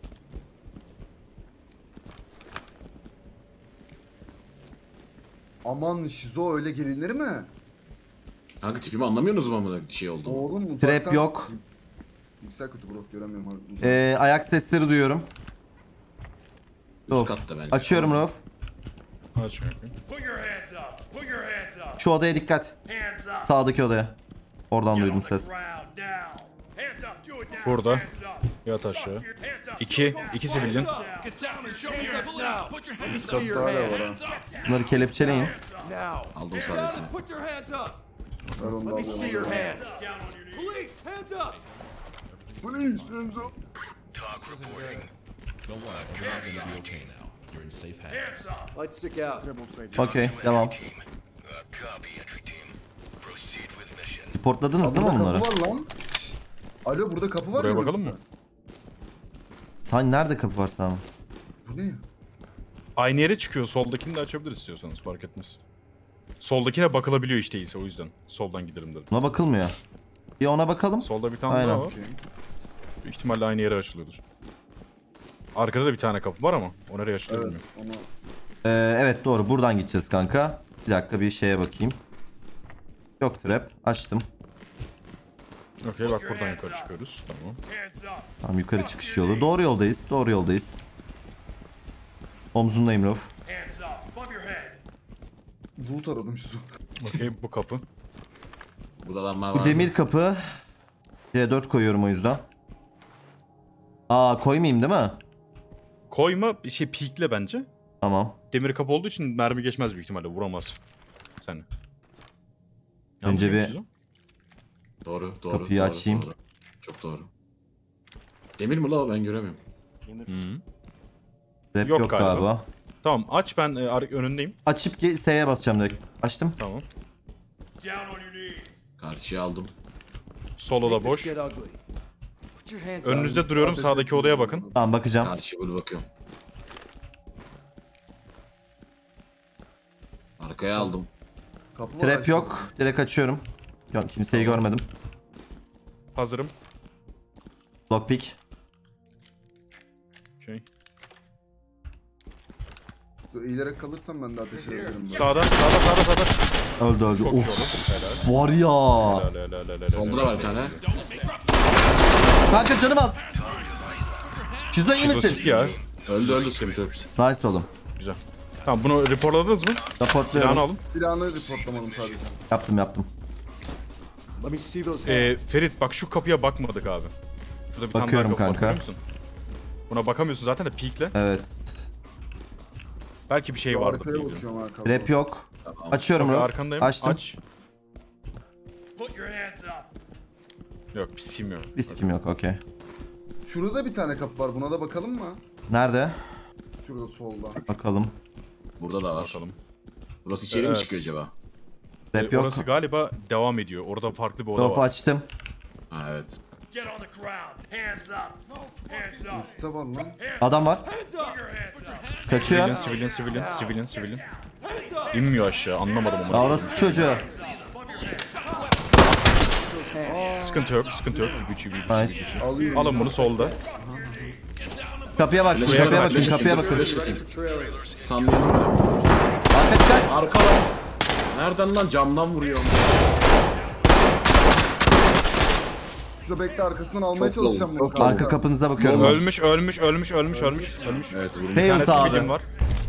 S5: Aman Şizo öyle gelinir mi?
S4: Kanka tipimi anlamıyorsunuz mu amına şey oldu?
S5: Doğru mu?
S1: Trap
S5: Uzaktan-
S1: yok.
S5: Bilgisayar kötü bro, göremiyorum. Uzak.
S1: Ayak sesleri duyuyorum.
S4: Üst
S1: Of.
S4: katta bence.
S1: Açıyorum Rauf.
S2: Aç bakayım.
S7: Put your hands up. Put your hands up.
S1: Şu odaya dikkat.
S7: Hands up.
S1: Sağdaki odaya. Oradan
S7: Get
S1: duydum
S7: on the
S1: ses.
S7: ground now. Hands up. Do it now.
S2: Burada.
S7: Hands up.
S2: Yat aşağı.
S7: Hands up.
S2: 2 civilian.
S7: Get down and show me your police. Put your hands
S5: Katta hala var ha.
S1: Bunları kelepçeleyin.
S7: now.
S4: Aldım sağdakini.
S7: Put your hands up.
S5: Ver onu da
S7: Let me see your
S5: alıyorum.
S7: hands. Down on your knees. Police, hands up.
S5: Please, hands up.
S7: Hands up. Lights stick out.
S1: Okey, devam. Reportladınız değil mi
S5: Burada
S1: bunları?
S5: kapı var lan. Alo, burada kapı var
S2: Buraya
S5: ya.
S2: bakalım mı?
S1: Hani nerede kapı var Sami?
S5: Bu ne?
S2: Aynı yere çıkıyor. Soldakini de açabiliriz istiyorsanız, fark etmez. Soldakine bakılabiliyor işte ise, o yüzden. Soldan gidelim dedim.
S1: Ona bakılmıyor. Bir ona bakalım.
S2: Solda bir tane
S1: Aynen.
S2: daha var.
S5: Okey.
S2: Büyük ihtimalle aynı yere açılıyordur. Arkada da bir tane kapı var ama o nereye açılıyor
S5: Evet,
S2: bilmiyorum.
S5: onu
S1: Evet doğru, buradan gideceğiz kanka. Bir dakika bir şeye bakayım. Yok trap. Açtım.
S2: Okey, bak buradan yukarı çıkıyoruz. Tamam.
S7: Hands up.
S1: Tamam, yukarı çıkış yolu. Doğru yoldayız. Doğru yoldayız. Omzundayım Rauf.
S7: Hands up. Above your head.
S5: loot aradım Şizo.
S2: Okey, bu kapı.
S4: Burada adamlar
S1: Bu
S4: var.
S1: demir kapı. C4 koyuyorum o yüzden. Aa, koymayayım değil mi?
S2: Koyma, bir şey peekle bence.
S1: Tamam.
S2: Demir kapı olduğu için mermi geçmez büyük ihtimalle, vuramaz. Sen.
S1: Önce bir-
S4: Doğru.
S1: Kapıyı
S4: doğru,
S1: açayım.
S4: Doğru. Çok doğru. Demir mi la o, ben göremiyorum.
S2: Hı.
S1: Rap
S2: Yok
S1: yok,
S2: galiba.
S1: galiba.
S2: Tamam, aç, ben önündeyim.
S1: Açıp S'ye basacağım direkt. Açtım.
S2: Tamam.
S7: Down on your knees.
S4: Karşıya aldım.
S2: Solo da boş.
S7: Get ugly. Put your hands up.
S2: Önünüzde duruyorum,
S5: Ateş
S2: sağdaki
S5: ettim.
S2: odaya bakın.
S1: Tamam, bakacağım.
S4: Karşıya böyle bakıyorum. Arkaya aldım.
S5: Kapı var.
S1: Trap
S5: aşağıda.
S1: yok. Direkt açıyorum. Yok, kimseyi görmedim.
S2: Hazırım.
S1: Lockpick.
S2: Okey.
S5: Eğilerek kalırsam ben de ateş ederim.
S2: Sağda.
S1: Öldü öldü.
S2: Çok
S1: Of.
S2: iyi oğlum. Helal.
S1: Var ya.
S2: Helal.
S4: Solda da var bir tane.
S1: Kanka canım az. Şizo iyi misin?
S2: Şizosik ya.
S4: Öldü sıkıntı yok.
S1: Nice oğlum.
S2: Güzel. Tamam, bunu reportladınız mı? Silahını
S1: Raportluyorum.
S2: alın.
S5: Silahını reportlamadım sadece.
S1: Yaptım.
S7: Let me see those hands.
S2: Ferit bak, şu kapıya bakmadık abi. Şurada bir
S1: Bakıyorum
S2: tane daha kapı var,
S1: kanka.
S2: görüyor musun? Buna bakamıyorsun zaten de peekle.
S1: Evet.
S2: Belki bir şey vardır
S5: Arkaya
S2: diye diyorum.
S5: bakıyorum ha kapı.
S1: Rap yok.
S4: Tamam.
S1: Açıyorum
S2: Okey,
S1: Rauf.
S2: arkandayım.
S1: Açtım.
S2: Aç.
S7: Put your hands up.
S2: Yok, piskim yok.
S1: Riskim yok, okey.
S5: Şurada bir tane kapı var, buna da bakalım mı?
S1: Nerede?
S5: Şurada solda.
S1: Bakalım.
S4: Burada da var.
S2: Bakalım.
S4: Burası içeri mi
S2: Evet.
S4: çıkıyor acaba?
S1: Rap yok.
S2: Orası galiba devam ediyor. Orada farklı bir oda
S1: Rauf
S2: var.
S1: açtım.
S4: Ha evet.
S7: Get on the ground. Hands up. Hands up.
S5: Üstte var lan.
S1: Adam var.
S7: Hands up. Put your hands up.
S1: Kaçıyor.
S2: Civilian. İnmiyor aşağı, anlamadım
S1: Ya
S2: ama.
S1: orası çocuğu.
S2: Sıkıntı yok. Gücü.
S1: Nice.
S5: Alıyorum.
S2: Alın bunu solda.
S1: Kapıya bak.
S4: Flash
S1: Kapıya
S4: atayım,
S1: bakın.
S4: flash
S1: Kapıya
S4: atayım,
S1: bakın.
S4: flash atayım. Sanmıyorum böyle.
S1: Arka dikkat.
S4: Arka lan. Nereden lan, camdan vuruyor.
S5: Şurada bekle, arkasından almaya
S4: Çok
S5: çalışacağım
S4: low,
S5: bunu.
S4: çok
S5: kanka.
S1: Arka kapınıza bakıyorum.
S2: Ölmüş.
S4: Evet vurmuş.
S2: Bir
S1: Fail
S2: tane
S1: abi.
S2: civilian var.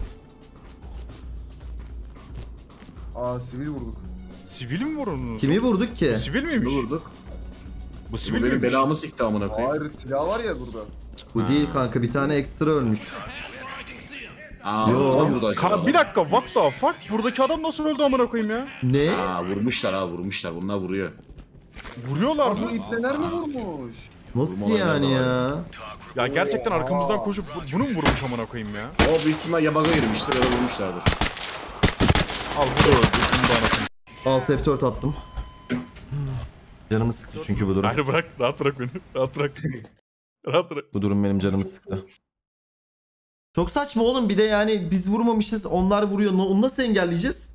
S5: Aa, sivil vurduk.
S2: Sivil mi vurulmuş?
S1: Kimi vurduk ki?
S2: Sivil
S4: Ne
S2: miymiş?
S4: vurduk?
S2: Bu sivil
S4: Bu benim
S2: miymiş?
S4: belamı sikti amına koyayım.
S5: Hayır, silah var ya burada.
S1: Bu değil kanka, bir tane ekstra ölmüş.
S4: Aa,
S1: Yo.
S4: vurdu mu burada acaba?
S2: Bir dakika, what the fuck? Buradaki adam nasıl öldü amına koyayım ya?
S1: Ne?
S4: Aa, vurmuşlar. Bunlar vuruyor.
S2: Vuruyorlar
S5: Bu
S2: mı?
S5: ipneler mi vurmuş?
S1: Nasıl
S4: Vurmalar
S1: yani
S4: var.
S1: ya?
S2: Ya gerçekten arkamızdan koşup bunu mu vurmuş amına koyayım ya?
S4: O büyük ihtimal ya bug'a girmiştir ya da vurmuşlardır.
S2: Al bu da öldü. Bunu da anasını.
S1: Alt F4 attım. Canımı sıktı çünkü bu durum.
S2: Hayır, bırak. Rahat bırak beni. Rahat bırak.
S1: Bu durum benim canımı sıktı. Çok saçma oğlum, bir de yani biz vurmamışız, onlar vuruyor. Onu nasıl engelleyeceğiz?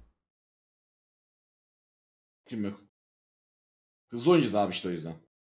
S4: Kim yok. Hızlı oynayacağız abi işte o yüzden.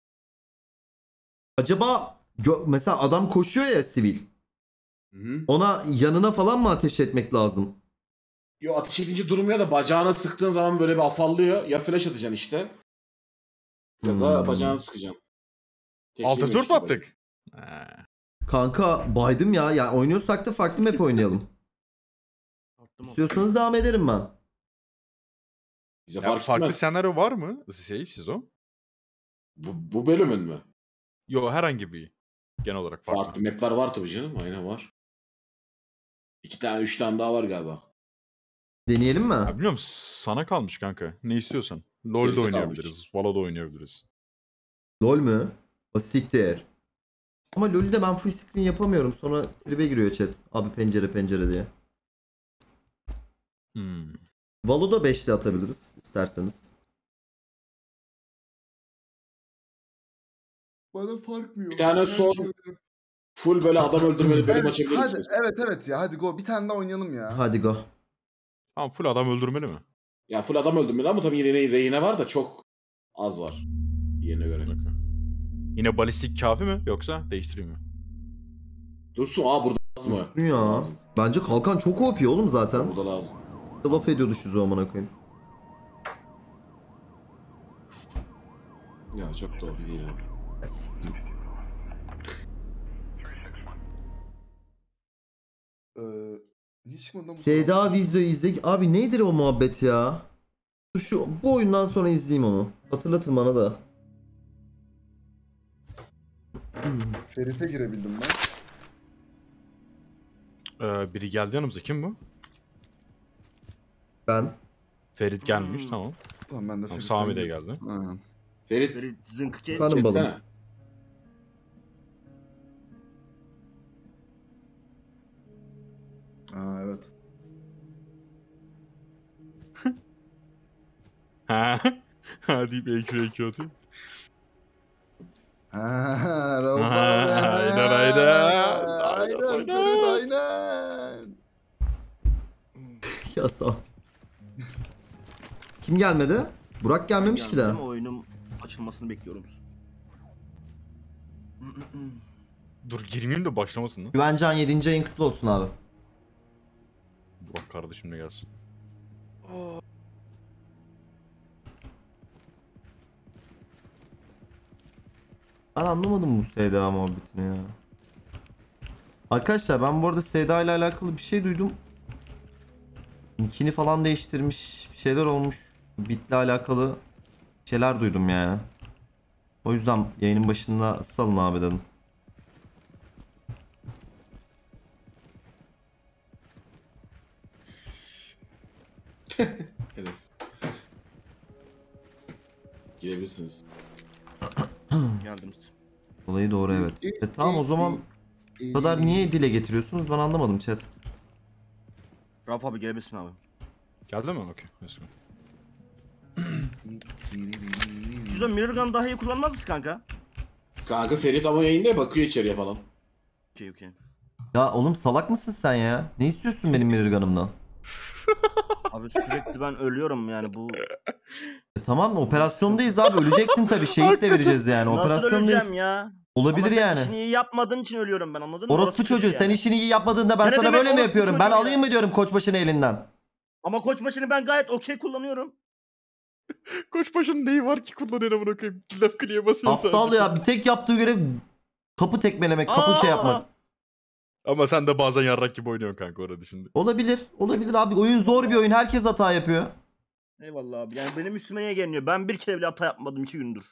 S1: Acaba mesela adam koşuyor ya sivil.
S4: Hı-hı.
S1: Ona yanına falan mı ateş etmek lazım?
S4: Yo, ateş edince durmuyor da bacağına sıktığın zaman böyle bir afallıyor. Ya flash atacaksın işte. Ya da bacağını sıkacaksın.
S2: Altı tur mu attık?
S1: Kanka baydım ya. Yani oynuyorsak da farklı map oynayalım. İstiyorsanız devam ederim ben.
S4: Bize
S2: Ya farklı
S4: etmez.
S2: senaryo var mı? Siz o?
S4: Bu bölümün mü?
S2: Yo, herhangi bir. Genel olarak farklı.
S4: Farklı map'ler var tabii canım. Aynen var. 2 tane 3 tane daha var galiba.
S1: Deneyelim mi?
S2: Ya bilmiyorum, sana kalmış kanka. Ne istiyorsan. LoL'da
S4: Gerisi
S2: oynayabiliriz. Valo'da oynayabiliriz.
S1: LOL mü? O siktir. Ama LoL'ü de ben full screen yapamıyorum. Sonra tribe giriyor chat. Abi pencere diye. Valo'da 5'li atabiliriz isterseniz.
S5: Bana fark mı yok?
S4: Bir tane son full böyle adam öldürmeli bölüm açabiliriz.
S5: Hadi, evet ya, hadi go. Bir tane daha oynayalım ya.
S1: Hadi go.
S2: Tamam, full adam öldürmeli mi?
S4: Ya full adam öldürmeli ama tabii yine rehine var da çok az var. Yerine göre.
S2: Yine balistik kafi mi yoksa değiştireyim mi?
S4: Dursun burada lazım mı?
S1: Dursun ya.
S4: Lazım.
S1: Bence kalkan çok OP oğlum zaten.
S4: Burada lazım.
S1: Laf ediyordu şu zamana koyayım.
S4: Ya çok da OP değil abi.
S5: Niye çıkmadı lan bu
S1: Seda Vizyo izle. Abi nedir o muhabbet ya? Bu oyundan sonra izleyeyim onu. Hatırlatın bana da.
S5: Ferit'e girebildim ben.
S2: Biri geldi yanımıza. Kim bu?
S1: Ben.
S2: Ferit gelmiş, tamam.
S5: Tamam, ben de
S2: Tamam,
S5: Ferit'ten
S2: Sami de
S5: girdim.
S2: geldi.
S5: Aynen.
S4: Ferit.
S3: Zınkı kes.
S1: Kanım balım.
S4: Çeksene.
S5: Evet.
S2: Ha. Ha deyip EQ atayım.
S5: Aynen.
S2: Aynen.
S5: Ferit, aynen.
S1: Ya sağ. Kim gelmedi? Burak gelmemiş ki daha.
S3: Oyunun açılmasını bekliyorum.
S2: Dur girmeyeyim de başlamasın lan.
S1: Güvencan 7. ayın kutlu olsun abi.
S2: Burak kardeşim de gelsin.
S1: Ben anlamadım bu Seda muhabbetini ya. Arkadaşlar ben bu arada Seda ile alakalı bir şey duydum. Nickini falan değiştirmiş, bir şeyler olmuş. Bit'le alakalı şeyler duydum yani. O yüzden yayının başında salın abi dedim.
S4: Evet. Girebilirsiniz.
S3: Geldiniz.
S1: Olayı doğru evet. Tamam o zaman bu kadar niye dile getiriyorsunuz ben anlamadım chat.
S3: Rafa abi gelebilirsin abi.
S2: Geldi mi? Okey. Let's go.
S3: Şurada Mirror Gun daha iyi kullanmaz mısın kanka?
S4: Kanka Ferit ama yayında bakıyor içeriye falan.
S3: Okey.
S1: Ya oğlum salak mısın sen ya? Ne istiyorsun benim Mirror Gun'ımdan?
S3: Abi sürekli ben ölüyorum yani bu.
S1: Tamam operasyondayız abi öleceksin tabii şehit de vereceğiz yani
S3: Nasıl
S1: operasyondayız.
S3: öleceğim ya?
S1: Olabilir
S3: Ama sen
S1: yani.
S3: işini iyi yapmadığın için ölüyorum ben, anladın mı?
S1: Orospu çocuğu
S3: yani.
S1: sen işini iyi yapmadığında ben
S3: Ya ne
S1: sana
S3: demek
S1: böyle mi
S3: orospu
S1: yapıyorum? Ben
S3: çocuğu
S1: alayım
S3: ya?
S1: mı diyorum koçbaşını elinden?
S3: Ama koçbaşını ben gayet okey kullanıyorum.
S2: Koçbaşı'nın neyi var ki kullanıyorum bırakayım. Laf kliye basıyor
S1: Aptal
S2: sadece.
S1: ya bir tek yaptığı görev kapı tekmelemek, kapı şey yapmak.
S2: Ama sen de bazen yarrak gibi oynuyorsun kanka orada şimdi.
S1: Olabilir abi oyun zor bir oyun herkes hata yapıyor.
S3: Eyvallah abi, yani benim üstüme niye geliniyor? Ben bir kere bile hata yapmadım 2 gündür.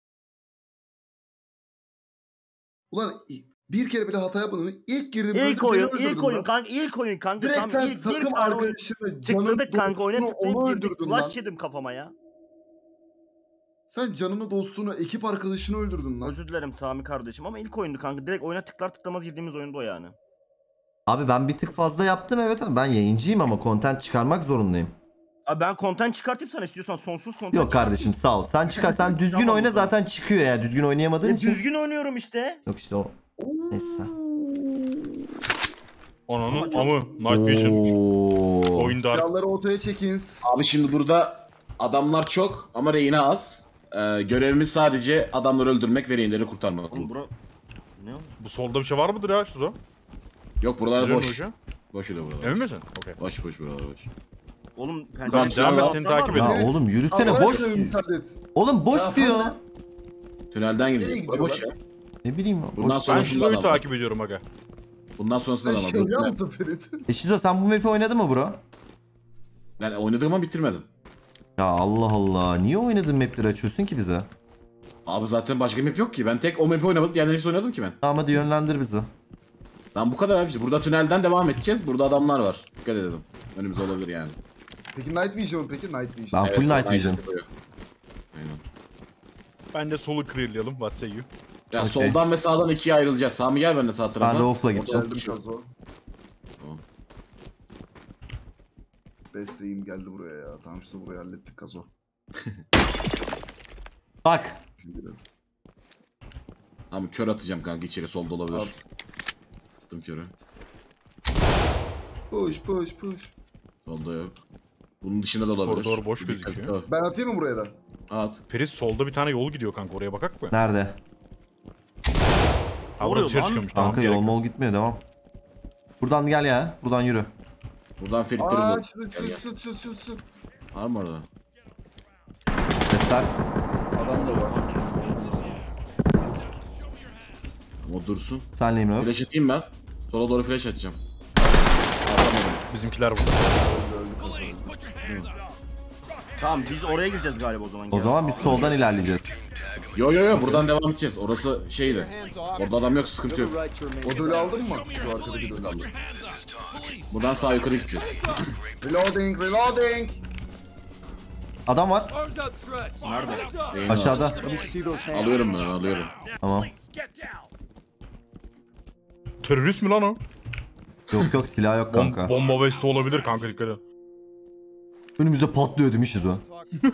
S5: Ulan bir kere bile hata yapmadım. İlk girdim.
S3: İlk oyun kanka.
S5: Direkt
S3: Tam
S5: sen
S3: ilk
S5: takım
S3: bir tane oyun
S5: arkadaşını, canını,
S3: tıkladık kanka, oyuna
S5: dostunu,
S3: tıklayıp
S5: onu
S3: girdik.
S5: öldürdün lan.
S3: Flash yedim kafama ya.
S5: Sen canını, dostunu, ekip arkadaşını öldürdün lan.
S3: Özür dilerim Sami kardeşim ama ilk oyundu kanka. Direkt oyuna tıklar tıklamaz girdiğimiz oyundu o yani.
S1: Abi ben bir tık fazla yaptım evet ama ben yayıncıyım ama content çıkarmak zorundayım.
S3: Abi ben content çıkartayım, sana istiyorsan sonsuz content
S1: Yok kardeşim sağ ol. Sen çıkar sen düzgün
S3: Tamam,
S1: oyna
S3: tamam.
S1: zaten çıkıyor ya. Düzgün oynayamadığın için.
S3: Düzgün oynuyorum işte.
S1: Yok işte o. Neyse.
S2: Ananın amı. Night Vision.
S1: Oo.
S2: Oyundar.
S5: Silahları ortaya çekiniz.
S4: Abi şimdi burada adamlar çok ama reyne az. Görevimiz sadece adamları öldürmek ve rehinleri kurtarmak.
S3: Oğlum bura... Ne o?
S2: Bu solda bir şey var mıdır ya şurada?
S4: Yok buralar
S2: Güzel mi
S4: boş.
S2: hocam?
S4: Boş öyle buralar.
S2: Emin misin? Okey.
S4: Boş buralar boş.
S3: Oğlum
S4: Buradan
S2: Devam et
S4: var
S2: seni
S4: mı?
S2: takip
S1: Ya
S2: edin.
S1: oğlum yürüsene
S5: Allah
S1: boş.
S5: aşkına müsaade et.
S1: Oğlum boş
S5: Ya,
S1: diyor.
S5: sen
S4: Tünelden gireceğiz.
S5: Nereye
S4: Bura boş ya.
S1: Ne bileyim.
S4: Bundan
S1: Boş.
S2: Ben
S4: sonrasında
S2: şurayı
S4: adam var.
S2: takip ediyorum aga.
S4: Bundan sonrasında
S5: Sen
S4: adam var.
S5: şey
S4: Bu
S5: biliyor
S4: tünel.
S5: musun Ferit?
S1: Şizo sen bu map'i oynadın mı bro?
S4: Ben oynadım ama bitirmedim.
S1: Ya Allah Allah. Niye oynadın map'leri açıyorsun ki bize?
S4: Abi zaten başka map yok ki. Ben tek o map'i oynamadım. Diğerlerini hiç oynadım ki ben.
S1: Tamam hadi yönlendir bizi.
S4: Lan bu kadar abi işte. Burada tünelden devam edeceğiz. Burada adamlar var. Dikkat edelim. Önümüzde olabilir yani.
S5: Peki Night Vision mı peki? Night Vision.
S1: Ben full night vision.
S4: Aynen.
S2: Ben de solu clearlayalım. What say you?
S4: Ya
S1: Okey.
S4: soldan ve sağdan ikiye ayrılacağız. Sami gel benimle sağ tarafa.
S1: Ben Rauf'la gittim.
S4: Ortalık
S5: Geldim
S4: düşüyor.
S5: Kazo.
S4: Tamam.
S5: Desteğim geldi buraya ya. Tamam işte burayı hallettik Kazo.
S1: Bak.
S5: Şimdi gidelim.
S4: Tamam kör atacağım kanka içeri solda olabilir.
S5: At.
S4: Attım körü.
S5: Push push push.
S4: Solda yok. Bunun dışında da olabilir.
S2: Koridor boş
S4: Bir
S2: gözüküyor.
S4: dikkat et.
S5: Ben atayım mı buraya da?
S4: At.
S2: Feris solda bir tane yol gidiyor kanka, oraya bakak mı?
S1: Nerede?
S2: Ha
S3: Oluyor
S2: burası dışarı
S3: lan.
S2: çıkıyormuş.
S1: Kanka
S2: Tamam,
S1: yol
S2: gerek yok.
S1: mol gitmiyor devam. Buradan gel ya. Buradan yürü.
S4: Buradan feritleri
S5: Aa
S4: bul.
S5: şu.
S4: Var mı orada?
S1: Sesler.
S5: Adam da var.
S4: O dursun.
S1: Senleyim Rauf.
S4: Flash atayım ben. Sola doğru flash atacağım. Atamadım.
S2: Bizimkiler burada.
S5: Öldü Kazo.
S3: Tamam biz oraya gireceğiz galiba o zaman.
S1: O zaman biz soldan ilerleyeceğiz.
S4: Yo buradan devam edeceğiz. Orası şeydi. Orada adam yok, sıkıntı yok.
S5: O dölü aldın mı? Şu arkadaki dölü aldım.
S4: Buradan sağ yukarı gideceğiz.
S5: Reloading reloading.
S1: Adam var.
S7: Arms outstretched.
S3: Nerede?
S7: Hands up.
S4: Yayını
S1: Aşağıda.
S4: al. Alıyorum ben, alıyorum.
S1: Tamam.
S7: Get down.
S2: Terörist mi lan o?
S1: Yok yok silah yok kanka.
S2: Bomba vesti olabilir kanka, dikkat et.
S1: Önümüzde patlıyor demişiz o.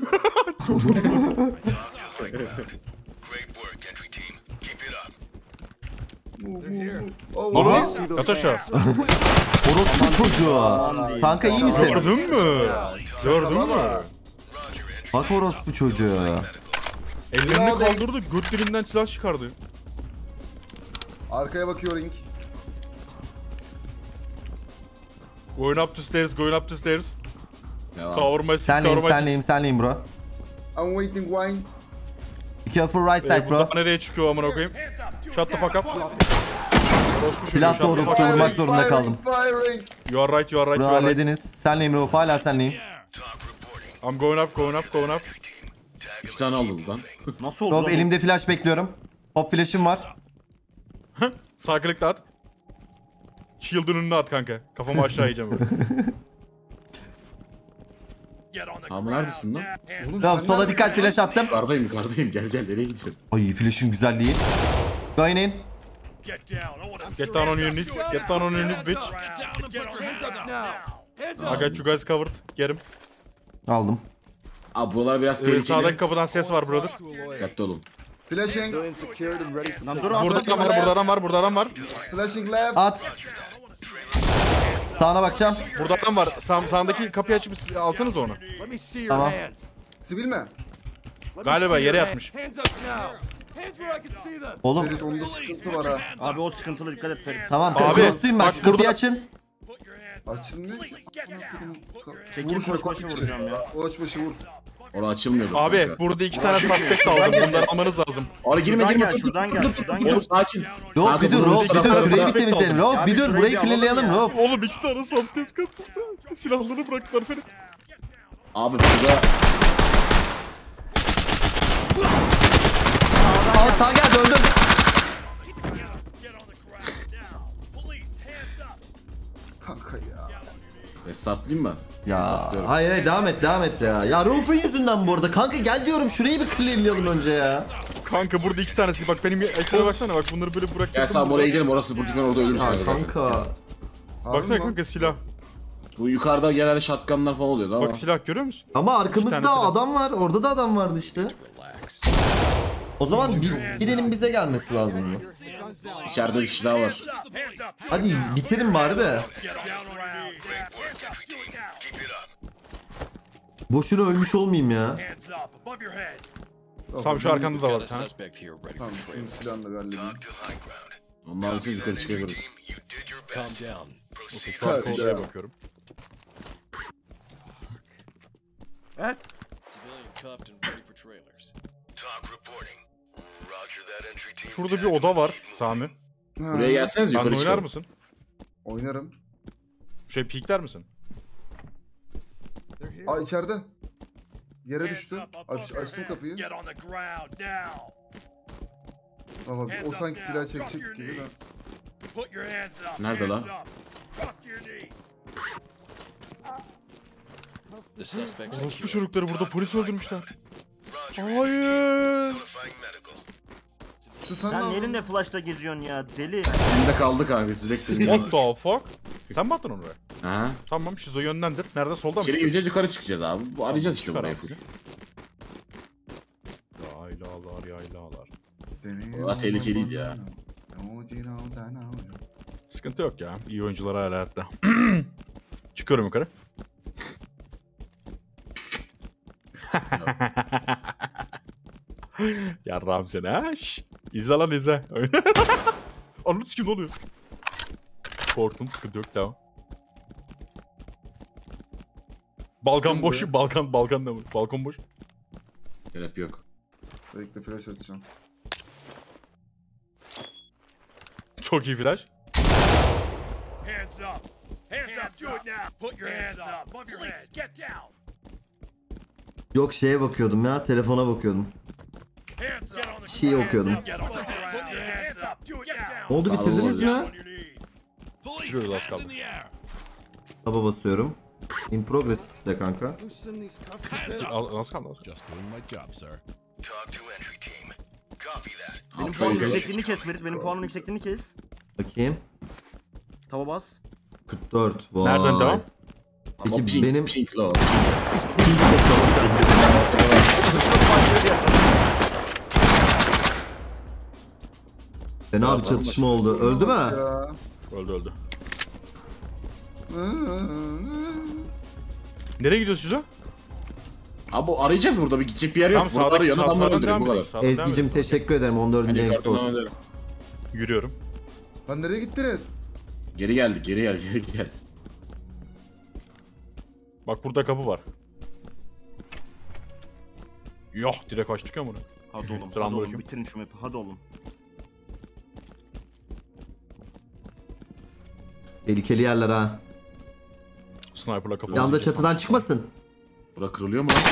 S5: Oh,
S2: Lan
S5: oh.
S2: o? Yat aşağı.
S1: Orospu çocuğu.
S3: Aman diyeyim.
S1: Kanka iyi misin?
S2: Gördün mü? Gördün mü?
S1: Bak orospu çocuğu.
S2: Ellerini kaldırdı, göt dilinden silah çıkardı.
S5: Arkaya bakıyor ring.
S2: Going up the stairs, going up the stairs.
S4: Devam.
S2: Cover my six,
S1: Senleyim
S2: cover my six.
S1: senleyim senleyim bro.
S5: I'm waiting wine.
S1: Be careful right side
S2: Bunlar
S1: bro.
S2: nereye çıkıyor amına koyayım? Shut the fuck up. Orospu
S1: Silah
S2: çocuğu, shut the
S1: doğrultup
S2: fuck up.
S1: vurmak zorunda kaldım.
S5: Firing.
S2: You are right, you are right,
S1: Bunu
S2: you are right.
S1: hallediniz. Senleyim Rauf hala senleyim.
S2: I'm going up, going up, going up.
S4: 2 tane aldım lan.
S3: Nasıl oldu?
S1: Rauf
S3: lan bu?
S1: elimde flash bekliyorum. Hop flash'ım var.
S2: Sağ klikle at. Shield'ın önüne at kanka. Kafamı aşağı yiyeceğim böyle.
S7: Get on the
S4: Tamam,
S7: ground
S4: neredesin lan?
S7: now. Hands
S5: Oğlum,
S1: Rauf
S5: sen
S1: sola
S5: neredesin?
S1: dikkat flash attım.
S4: Yukarıdayım gel nereye gidiyorsun?
S1: Ay flash'ın güzelliği. Going in.
S7: Get down. I want to
S2: Get down on your knees, get down on your knees bitch.
S7: Get on hands up now. Hands
S2: I
S7: up.
S2: got you guys covered. Gerim.
S1: Aldım.
S4: Abi buralar biraz
S2: Sağdaki
S4: tehlikeli.
S2: kapıdan ses var brother.
S4: Dikkatli olun.
S5: Flashing.
S3: Lan dur abi.
S2: Burada adam var, burada adam var, burada adam var.
S5: Flashing left.
S1: At. Sağına bakacağım.
S2: Burada adam var. Sağındaki kapıyı açıp alsanız onu.
S7: Let me see your
S1: Tamam.
S7: hands.
S5: Sivil mi?
S7: Let me
S2: Galiba
S7: see
S2: yere
S7: your
S2: yatmış.
S7: Hands up now. Hands where I can see them.
S1: Oğlum.
S5: Ferit onda sıkıntı var ha.
S3: Abi o sıkıntılı, dikkat et Ferit.
S1: Tamam
S2: Abi,
S1: cross'luyum ben.
S2: bak
S1: Şu kapıyı
S2: burada-
S1: açın.
S7: Put your hands up.
S5: Açılmıyor.
S7: Get down.
S3: Çekil koş başı vuracağım ya.
S5: Koç başı vur.
S4: Orası açılmıyordu.
S2: Abi
S4: kanka.
S2: burada 2 tane suspect aldım. Bunları almanız lazım.
S4: Oraya girme
S3: Şuradan
S4: girme.
S3: gel, şuradan gel, şuradan gel.
S4: Oğlum sakin.
S1: Rauf
S4: Kanka,
S1: bir dur
S4: bunun
S1: Rauf bir dur.
S4: taraftarında-
S1: Şurayı bir temizleyelim. Rauf
S3: Abi
S1: bir dur
S3: şurayı
S1: burayı
S3: bir alalım
S1: clearlayalım
S3: ya.
S1: Rauf.
S2: Oğlum 2 tane suspect katıldı. Silahlarını bıraktılar Ferit.
S4: Abi burada
S1: Al sağ gel döndüm.
S7: Get on the ground now. Police, hands up.
S5: Kanka ya.
S4: restartlayayım mı?
S1: Ya
S4: Restartlıyorum.
S1: hayır devam et ya. Ya Rauf'un yüzünden bu arada. Kanka gel diyorum şurayı bir clearlayalım önce ya.
S2: Kanka burada 2 tanesi. Bak benim ekrana baksana, bak bunları böyle
S4: Gel
S2: bıraktım.
S4: sen oraya gidelim, orası burada ben orada ölürüm
S1: Ya
S4: sana zaten.
S1: kanka.
S5: Harbi
S2: Baksana
S5: mi?
S2: kanka silah.
S4: Bu yukarıda genelde shotgunlar falan oluyordu ama.
S2: Bak silah görüyor musun?
S1: Ama
S2: İki tane
S1: arkamızda
S2: silah.
S1: adam var. Orada da adam vardı işte. O zaman birinin bize gelmesi lazım mı?
S4: İçeride bir kişi daha var.
S1: Hadi bitirin bari de. Boşuna ölmüş olmayayım ya.
S2: Tam şu arkanda da var. Ha?
S5: Tamam şunun silahını da bir halledeyim.
S4: Ondan sonra yukarı çıkabiliriz.
S2: Şu arka odaya bakıyorum.
S3: Evet.
S2: Şurada bir oda var Sami.
S5: Ha,
S4: Buraya gelseniz
S2: Sen
S4: yukarı
S2: oynar
S4: çıkalım.
S2: mısın?
S5: Oynarım.
S2: Şey pikler misin?
S5: Aa içeride. Yere düştü. Açtım kapıyı. Baba o sanki silah çekecek gibi de.
S4: Nerede lan?
S2: Orospu çocukları burada polis öldürmüşler. Hayır.
S5: Şu
S3: Sen
S5: ne
S3: elinde flash'la geziyorsun ya deli.
S4: Elimde kaldı kanka siz bekleyin.
S2: What the fuck? Sen mi attın onu oraya?
S4: Ha?
S2: Tamam Şizo yönlendir. Nerede solda mı?
S4: İçeri gireceğiz yukarı çıkacağız abi. Bu arayacağız işte
S2: Çıkar
S4: buraya
S2: abi.
S4: full.
S2: Yaylalar yaylalar.
S4: Valla tehlikeliydi ya.
S2: Sıkıntı yok ya. İyi oyuncular hala hayatta. Çıkıyorum yukarı. Yarrağım seni ha. Şşş. İzle lan izle. Anladın kim oluyor? Korktum sıkıntı yok tamam. Balkan boş, balkan da mı? Balkon boş.
S4: Gerek yok.
S5: Bekle flash atacağım.
S2: Çok iyi flash.
S7: Hands up. Hands up. Do it now. Put your hands up. Above your head. Get down.
S1: Yok şeye bakıyordum ya, telefona bakıyordum.
S7: Hands get on the
S1: Şeyi okuyordum.
S7: Get on the ground. Put your hands up. Do it now.
S1: Ne oldu,
S4: Sağ ol
S1: bitirdiniz
S4: oğlum.
S1: mi?
S7: On your knees.
S2: Bitiriyoruz az kaldı.
S1: Taba basıyorum. In progress X'de kanka.
S2: Az kaldı az kaldı.
S3: Benim
S4: Şöyle
S3: puanın
S4: bir-
S3: yüksekliğini kes Ferit. Benim puanın yüksekliğini kes.
S1: Bakayım.
S3: Taba bas.
S1: 44. Vay.
S2: Nereden devam?
S4: Ama
S1: Peki
S4: pink,
S1: benim-
S4: pink lo.
S1: Fena bir çatışma oldu. Öldü mü?
S5: Ya.
S2: Öldü öldü. Nereye gidiyorsun Şizo?
S4: Abi arayacağız burada bir gidecek bir yer yok.
S2: Tamam
S4: Burada arıyor
S2: sağdan
S4: adamları
S2: devam
S4: öldürüyor bu kadar.
S2: edelim. Sağdan devam
S1: Ezgi'cim
S2: edelim.
S1: teşekkür ederim. 14.
S4: Hadi
S1: renk
S4: yukarıdan
S1: olsun.
S4: edelim.
S2: Yürüyorum.
S5: Lan nereye gittiniz?
S4: Geri geldik geri gel.
S2: Bak burada kapı var. Yoh direkt açtık ya bunu.
S3: Hadi oğlum. Hadi
S2: Selam
S3: oğlum.
S2: bırakayım.
S3: Bitirin şu map'i. Hadi oğlum.
S1: Tehlikeli yerler ha.
S2: Sniper'la kapı.
S1: Yanda çatıdan çıkmasın.
S4: Bura kırılıyor mu lan?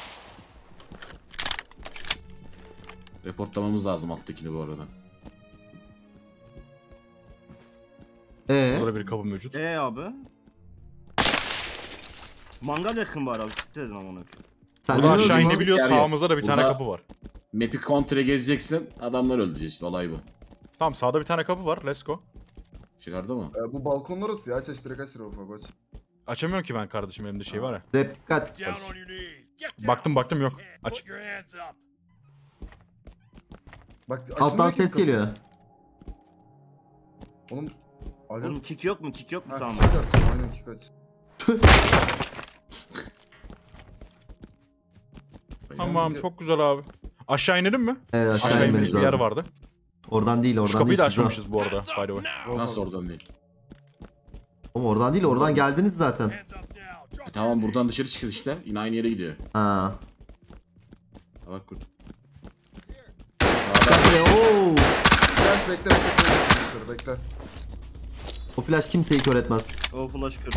S4: Reportlamamız lazım alttakini bu arada.
S2: Burada bir kapı mevcut.
S3: Abi. Mangal yakın bari abi. Dikkat edin amına.
S1: Sen
S2: Burada
S1: ne
S2: aşağı
S1: öldün lan?
S2: inebiliyor.
S4: Yer yok.
S2: Sağımızda da bir tane
S4: Burada-
S2: kapı var.
S4: Map'i kontre gezeceksin, adamlar öldüreceğiz işte olay bu.
S2: Tamam sağda bir tane kapı var. Let's go.
S4: Çıkardı mı?
S5: Bu balkon orası ya. Aç direkt aç Rauf aç.
S2: Açamıyorum ki ben kardeşim elimde şey var ya.
S1: Rap dikkat.
S7: Down on your knees. Get down.
S2: Baktım yok. Aç.
S7: Put your hands up.
S5: Bak
S1: Alttan
S5: açılmıyor ki
S1: ses
S5: kapı.
S1: geliyor.
S5: Oğlum. Alo.
S3: Oğlum kick yok mu? Kick yok mu
S5: Ha,
S3: sağında?
S5: kick aç. Aynen kick aç.
S2: Tamam çok güzel abi. Aşağı inelim mi?
S1: Evet aşağı
S2: Aşağı
S1: inmeniz
S2: inmeniz bir yer
S1: lazım.
S2: vardı.
S1: Oradan değil,
S2: Şu
S1: oradan
S2: kapıyı
S1: değil.
S2: da
S1: Şizo.
S2: açmamışız bu arada. By the way.
S4: Nasıl oradan değil?
S1: Ama oradan değil, oradan geldiniz zaten.
S7: Hands up now. Drop
S4: Tamam buradan dışarı çıkacağız işte. Yine aynı yere gidiyor.
S1: Ha.
S4: Bak kur.
S1: Oo.
S5: Flash bekle.
S1: O flash kimseyi kör etmez.
S3: O flash kır.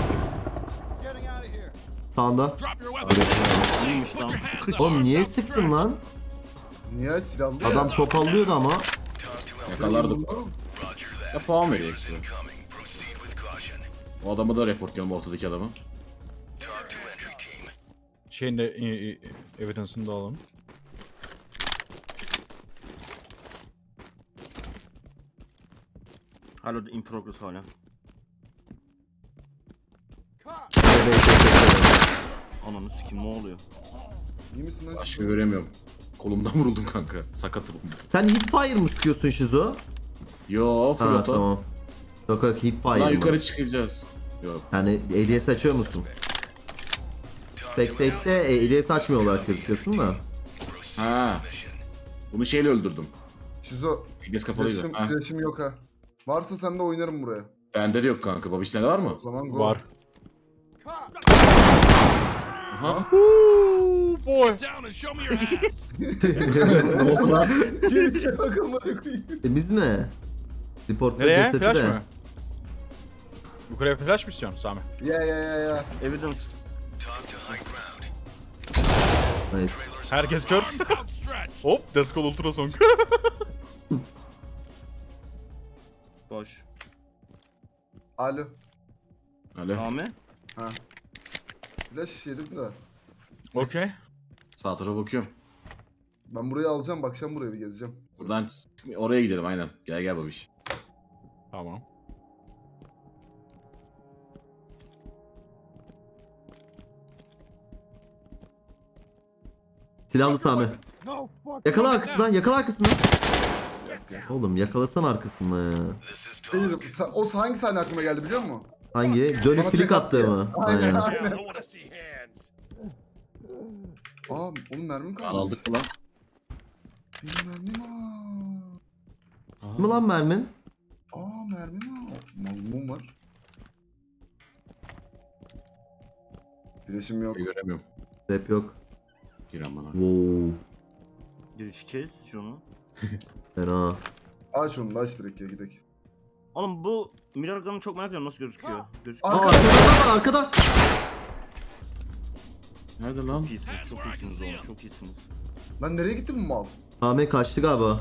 S1: Sağında.
S3: İyiymiş lan.
S1: Oğlum niye sıktın lan?
S5: Niye silahlı ya?
S1: Adam topallıyordu ama.
S4: Yakalardık. Ya puan veriyor ekstra. O adamı da reportlayalım ortadaki adamı.
S2: Şeyin de evidence'ını da alalım.
S3: Hala da in progress hala. Ananı sikim ne oluyor?
S5: İyi misin lan?
S4: Başka göremiyorum. Kolumdan vuruldum kanka. Sakatım.
S1: Sen hipfire mı sıkıyorsun Şizo?
S4: Yo full
S1: Ha
S4: auto.
S1: tamam. Yok yok hipfire
S4: Lan
S1: mı?
S4: yukarı çıkacağız. Yok.
S1: Yani ADS açıyor musun? Spectate'de ADS açmıyor olarak gözüküyorsun da.
S4: Ha. Bunu şeyle öldürdüm.
S5: Şizo.
S4: Eges kapalıydı. Ha.
S5: Flash'im yok ha. Varsa sen de oynarım buraya.
S4: Bende de yok kanka. Babiş'te var mı?
S5: O zaman go.
S2: Var.
S4: Aha.
S2: Boy.
S7: Down and show me your hands.
S4: Ne oldu lan?
S5: Girişe bakın bana koyayım.
S1: Temiz mi? Reportla
S2: Nereye?
S1: cesedi
S2: Flash
S1: de.
S2: mı? Yukarıya flash mı istiyorsun Sami?
S5: Ya.
S3: Evidence.
S1: Nice.
S2: Herkes kör.
S7: Arms outstretched.
S2: Hop, Death Call Ultrasonic.
S3: Boş.
S5: Alo.
S4: Alo.
S3: Sami.
S5: Flash yedim de.
S2: Okey.
S4: Sağ tarafa bakıyorum.
S5: Ben burayı alacağım, bakacağım buraya bir gezeceğim.
S4: Buradan oraya gidelim aynen. Gel babiş.
S2: Tamam.
S1: Silahlı Sami. Yakala arkasından, yakala arkasından. Oğlum yakalasan arkasından ya.
S5: O hangi sahne aklıma geldi biliyor musun?
S1: Hangi? Dönüp flick attığı mı?
S5: Aynen.
S1: Aynen.
S7: I want to see hands.
S5: Oğlum mermim kaldı.
S4: Aldık mı lan?
S5: Benim mermim
S1: Mi lan mermin?
S5: mermim Malmum var. Flash'im yok.
S4: Göremiyorum.
S1: Rap yok.
S4: Giren bana.
S1: Wow.
S3: Girişeceğiz şunu.
S1: Fena.
S5: Aç onu da aç direkt ya gidelim.
S3: Oğlum bu mirror gun'ı çok merak ediyorum nasıl gözüküyor.
S1: Aa
S5: Arka-
S1: arkada var arkada.
S4: Nerede lan?
S3: Çok iyisiniz, çok iyisiniz oğlum, çok iyisiniz.
S5: Lan nereye gitti bu mal?
S1: Ahmet kaçtı galiba.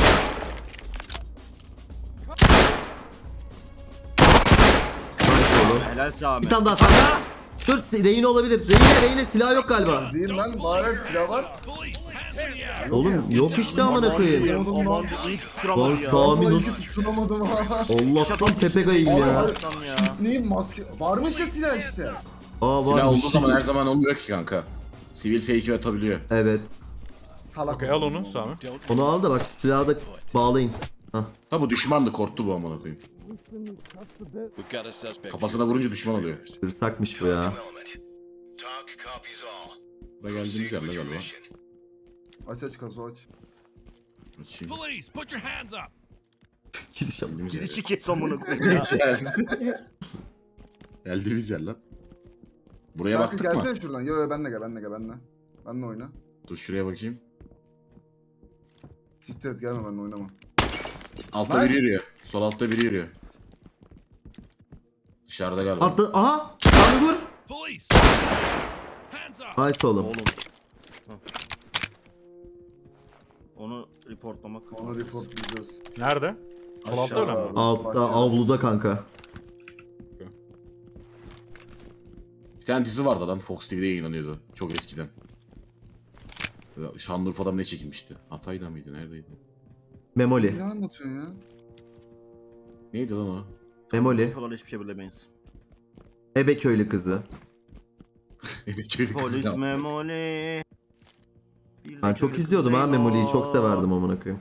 S1: Nice oğlum.
S3: Helal Sami.
S1: Bir tane daha Sami. Dur rehine olabilir. Rehine silah yok galiba.
S5: Değil lan bari silah var.
S7: Police, hands in the air.
S1: Oğlum yok işte amına koyayım.
S3: Aman ilk
S1: Lan
S3: tutturamadı ya.
S1: Sami
S5: Vallahi
S1: nasıl?
S5: hiç tutunamadım ha.
S1: Allah'tan tepe kayayım ya.
S3: Lan ya.
S5: Neyim maske? Varmış ya silah işte.
S1: Aa
S4: Silah
S1: var.
S4: olduğu zaman her zaman olmuyor ki kanka. Sivil fake'i atabiliyor.
S1: Evet.
S5: Salak.
S2: Okey al onu Sami.
S1: Onu al da bak silahı da bağlayın. Hah.
S4: Ha bu düşmandı, korktu bu amına koyayım.
S7: We've got a suspect.
S4: Kafasına vurunca düşman oluyor.
S1: Hırsakmış bu ya.
S4: Buraya geldiğimiz yer ne galiba?
S5: Aç kazo aç.
S4: Açayım.
S7: Police, put your hands up.
S1: Giriş yap.
S4: Geldiğimiz yer.
S3: Girişi kes amına koyayım ya.
S4: Geldiğimiz yer lan. Buraya
S5: Kanka
S4: baktık mı?
S5: gelsene şuradan. Yo benle gel. Benle oyna.
S4: Dur şuraya bakayım.
S5: Siktir et gelme benle oynama.
S4: Altta
S5: Lan.
S4: biri yürüyor. Sol altta biri yürüyor. Dışarıda galiba.
S1: Atla. Aha. Sami vur.
S7: Police. Hands up.
S1: Nice oğlum.
S3: Oğlum. Onu reportlamak.
S5: Onu reportlayacağız.
S2: Nerede? Sol altta öyle mi?
S1: Altta
S5: Bahçede.
S1: avluda kanka.
S4: Bir tane dizi vardı lan, Fox TV'de yayınlanıyordu. Çok eskiden. Şanlıurfa'da mı ne çekilmişti? Hatay'da mıydı? Neredeydi?
S1: Memoli.
S5: Ne anlatıyorsun ya?
S4: Neydi lan o?
S1: Memoli.
S3: Falan hiçbir şey bilemeyiz.
S1: Ebeköylü kızı.
S4: Köylü
S3: Polis
S4: kızı.
S3: memoli.
S1: Ben çok izliyordum ha Memoli'yi. Çok severdim amına koyayım.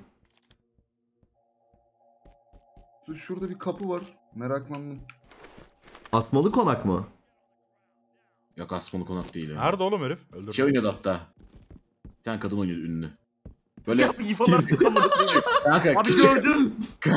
S5: Şurada bir kapı var. Meraklandım.
S1: Asmalı konak mı?
S4: Yok Asmalı Konak değil ya.
S2: Nerede oğlum herif?
S4: Şey
S2: Öldürdüm.
S4: oynuyordu hatta. Bir tane kadın oynuyordu ünlü. Böyle
S3: İfalar sıkamadım.
S4: kanka
S3: Abi
S4: küçük
S3: gördüm.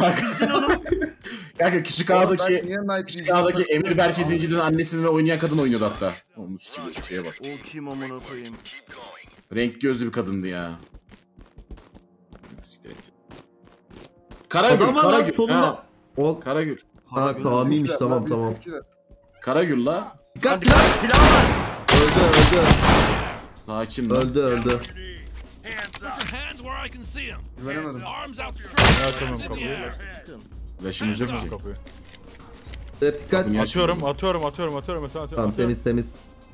S4: kanka küçük
S5: Ben
S4: ağdaki
S5: niye Night
S4: küçük
S5: Vision'da-
S4: ağdaki Emir Berke Zenci'nin annesini oynayan kadın oynuyordu hatta. Onun sikim şeye bak.
S3: O kim amına koyayım.
S4: Renk gözlü bir kadındı ya. Siktir et. Karagül,
S1: Adam var lan
S4: Karagül.
S1: solunda.
S4: Ha,
S1: O.
S4: Karagül.
S1: Ha Sami'ymiş
S5: Bizimkiler,
S1: tamam
S5: lan,
S1: tamam.
S5: bizimkiler.
S4: Karagül la.
S1: Dikkat silah.
S3: Silah var.
S1: Öldü
S4: Sakin lan.
S1: öldü. Öldü.
S7: Hands up. Put your hands where I can see them.
S5: Güvenemedim.
S7: Arms outstretched.
S2: Açamıyorum
S7: Hands in the
S2: kapıyı.
S7: air.
S3: Çıkın.
S4: Flash'ımız yok
S2: Aç
S4: ki.
S2: kapıyı.
S1: Evet, dikkat.
S4: Kapıyı
S2: Atıyorum,
S4: açmıyorum.
S2: atıyorum.
S1: Tamam temiz temiz.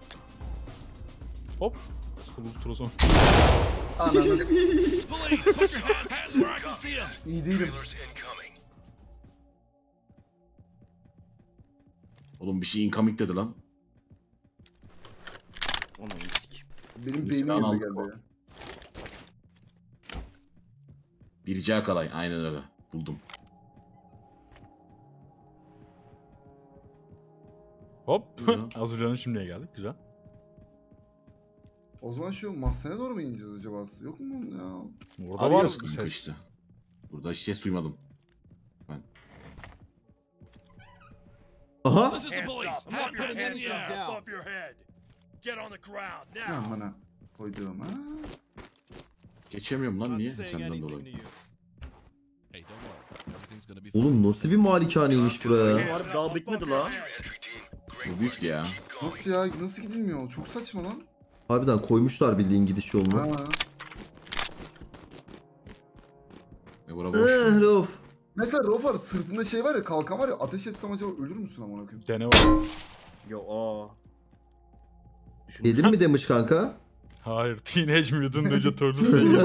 S2: Hop. Ultrason.
S5: Ananı.
S7: Police, put your hands where I can see them.
S5: İyi değilim.
S4: Oğlum bir şey incoming dedi lan.
S3: Onu sik.
S5: Benim
S4: Bir
S5: beynim
S4: silah
S5: yerine
S4: aldık
S5: geldi
S4: o.
S5: ya.
S4: Birce Akalay. Aynen öyle. Buldum.
S2: Hop. Az önce şimdiye geldik. Güzel.
S5: O zaman şu mahzene doğru mu ineceğiz acaba? Yok mu ya?
S2: Burada var
S4: Arıyoruz
S2: mı
S4: kanka
S2: ses?
S4: işte. Burada hiç ses duymadım.
S1: Aha.
S7: This is the police. Not putting hands up above your head. Get on the ground now.
S5: Ya bana koyduğum ha.
S4: Geçemiyorum lan niye? Senden dolayı.
S7: Hey, don't worry. Everything's gonna be
S1: Oğlum nasıl bir malikaneymiş buraya?
S3: Var daha bitmedi la.
S4: Bu büyük ya.
S5: Nasıl ya? Nasıl gidilmiyor? Çok saçma lan.
S1: Harbiden koymuşlar bildiğin gidiş yolunu.
S5: Ha.
S4: Bura boş.
S1: Rauf.
S5: Mesela Rofar sırtında şey var ya, kalkan var ya, ateş etsem acaba ölür müsün amına koyayım?
S2: Dene var.
S3: Yo aa.
S1: Yedin mi demiş kanka?
S2: Hayır. Teenage Mutant Ninja Turtles değil.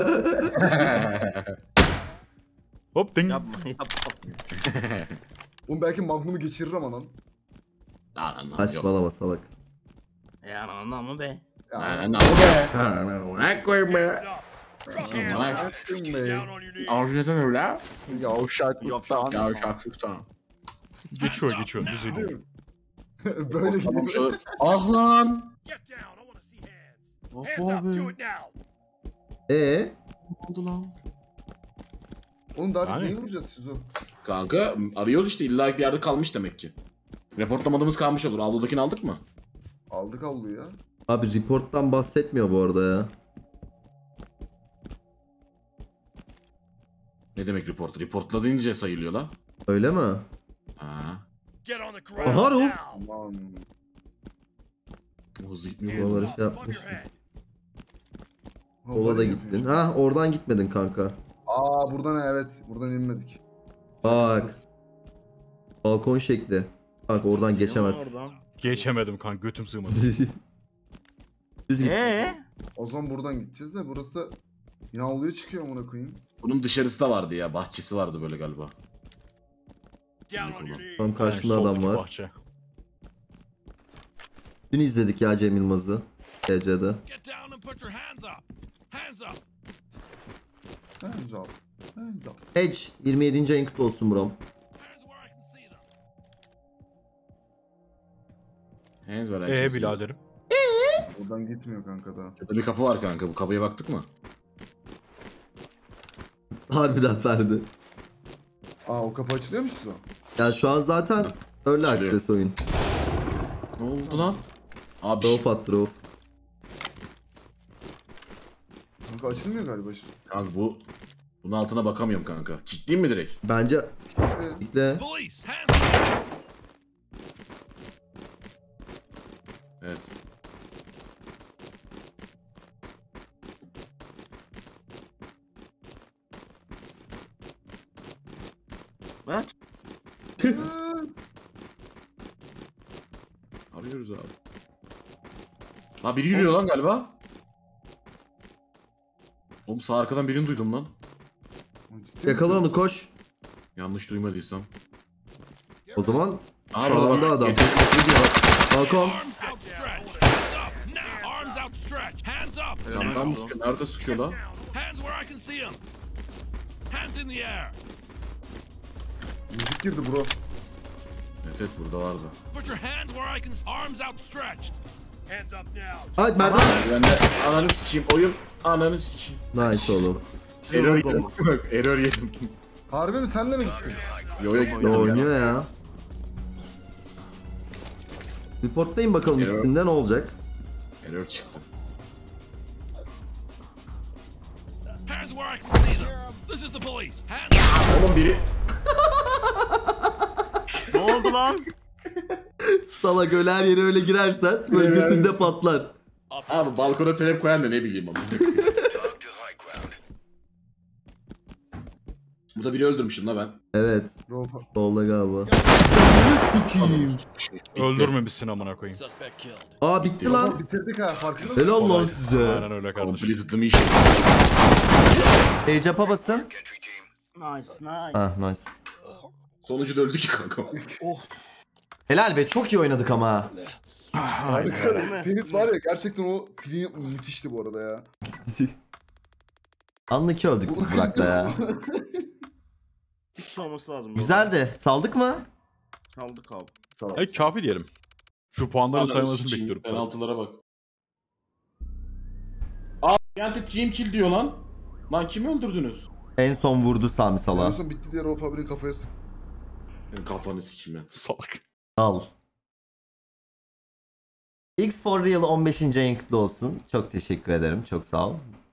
S2: Hop ding.
S3: Yapma yapma.
S5: Oğlum belki Magnum'u geçirir ama lan.
S4: Lan yok.
S1: Saçmalama salak.
S3: Ya anlamı be.
S5: Ya,
S4: Ne be?
S7: hands up. Drop hands
S4: Lan.
S7: up. Down on your knees.
S4: Avcıdan öyle.
S5: Yavşaklıktan.
S4: Ya şarkıktan.
S2: Geçiyor düzeliyor.
S5: Böyle
S4: Tamam
S5: gidiyor.
S4: şöyle. Ah lan.
S7: Get down. I want to see hands.
S4: Hop
S7: Hands up.
S4: abi.
S7: Do it now.
S1: E
S4: Ne oldu lan?
S5: Oğlum daha biz
S2: Yani.
S5: neyi vuracağız siz o?
S4: Kanka arıyoruz işte illa bir yerde kalmış demek ki. Reportlamadığımız kalmış olur. Avludakini aldık mı?
S5: Aldık avluyu ya.
S1: Abi reporttan bahsetmiyor bu arada ya.
S4: Ne demek report? Reportla deyince sayılıyor la.
S1: Öyle mi?
S4: Ha.
S7: Get on the ground
S1: Aha, Ruf.
S7: now.
S5: Aman.
S4: O hızlı gitmiyor.
S7: Hands
S1: Buraları
S7: up
S1: şey
S7: above
S1: yapmış.
S7: your head.
S1: Sola da gittin. Ha oradan gitmedin kanka.
S5: Aa buradan evet. Buradan inmedik.
S1: Bak.
S5: Şerefsiz.
S1: Balkon şekli. Kanka oradan geçemez.
S3: Oradan.
S2: Geçemedim kanka. Götüm sığmadı.
S1: Düz git.
S5: O zaman buradan gideceğiz de burası da yine avluya çıkıyor amına koyayım.
S4: Bunun dışarısı da vardı ya. Bahçesi vardı böyle galiba.
S7: Down on your knees.
S1: Tam karşında
S2: Soldaki
S1: adam var.
S2: bahçe.
S1: Dün izledik ya Cem Yılmaz'ı. TC'de.
S7: Get down and put your hands up. Hands up.
S5: Hands up. Hands up.
S1: Edge 27. ayın kutlu olsun bro.
S7: Hands where I can see them.
S4: Hands var herkes.
S2: Biraderim.
S5: Buradan gitmiyor kanka daha.
S4: Şurada bir kapı var kanka. Bu kapıya baktık mı?
S1: Harbiden Ferdi.
S5: Aa o kapı açılıyor mu size?
S1: Ya şu an zaten öyle
S4: Açılıyor.
S1: access oyun.
S4: Ne oldu lan? Abi
S1: Rauf at Rauf.
S5: Kanka açılmıyor galiba şu.
S4: kanka bunun altına bakamıyorum kanka. Kilitleyeyim mi direkt?
S1: Bence bekle.
S7: Police. Hands up.
S4: Evet.
S3: Ha?
S4: Arıyoruz abi. La biri yürüyor lan galiba. Oğlum sağ arkadan birini duydum lan.
S5: Ciddi
S1: Yakala
S5: misin?
S1: onu koş.
S4: Yanlış duymadıysam.
S1: O zaman
S4: Aha
S1: Şu
S4: orada
S1: anda
S4: bak.
S1: adam.
S4: Gidiyor bak.
S1: balkon.
S7: Arms outstretched. Hands up. Now. Arms outstretched. Hands up.
S4: Yandan mı sıkıyor? Nerede sıkıyor la?
S7: Hands where I can see them. Hands in the air.
S5: Müzik girdi bro.
S4: Evet burada vardı.
S7: Put your hands where I can. Arms outstretched. Hands up now.
S1: Hadi Merdan.
S4: Ben de ananı sikeyim. Oyun ananı sikeyim.
S1: Nice oğlum.
S4: Error yedim. Error yedim.
S5: Harbi mi sen de mi gittin?
S4: Yo'ya
S1: Ne
S4: gittim.
S1: oynuyor ya? Reportlayın bakalım
S4: Error.
S1: ikisinde ne olacak?
S4: Error çıktı.
S7: Hands where I can see them. This is the police. Hands up.
S4: Oğlum biri...
S3: Ne oldu lan?
S1: Salak öyle her yere öyle girersen böyle
S4: Evet.
S1: götünde patlar.
S4: Abi balkona telep koyan da ne bileyim ama. Burada biri öldürmüşüm la ben.
S1: Evet.
S5: Rofa.
S1: Solda galiba.
S4: Bitti.
S2: Öldürmemişsin amına koyayım.
S7: Suspect killed.
S1: Aa bitti lan.
S5: Bitirdik ha farkında mısın?
S1: Helal lan
S2: Kolay.
S1: size.
S2: Aynen öyle kardeşim.
S4: Completed the mission.
S1: Ecap'a basın.
S3: Nice nice.
S1: Ah nice.
S4: Sonucu da öldü ki kanka.
S1: Helal be çok iyi oynadık ama.
S5: Harika. Ferit var ya gerçekten o film müthişti bu arada ya.
S1: Anlık öldük biz Burak'la ya.
S3: Bir şey olması lazım.
S1: Güzeldi. Saldık mı?
S3: Çaldık abi.
S5: Sağ ol.
S2: Hayır kafi diyelim. Şu puanları
S4: Ananı
S2: saymasını
S4: sikeyim,
S2: bekliyorum.
S4: Penaltılara bak. Aa Yante team kill diyor lan. Lan kimi öldürdünüz?
S1: En son vurdu Sami
S5: En
S1: Salah.
S5: son bitti diye Rauf abinin kafaya sık.
S4: Senin kafanı sikeyim ya.
S2: Salak.
S1: Al. X for Real 15. ayın kutlu olsun. Çok teşekkür ederim. Çok sağ ol.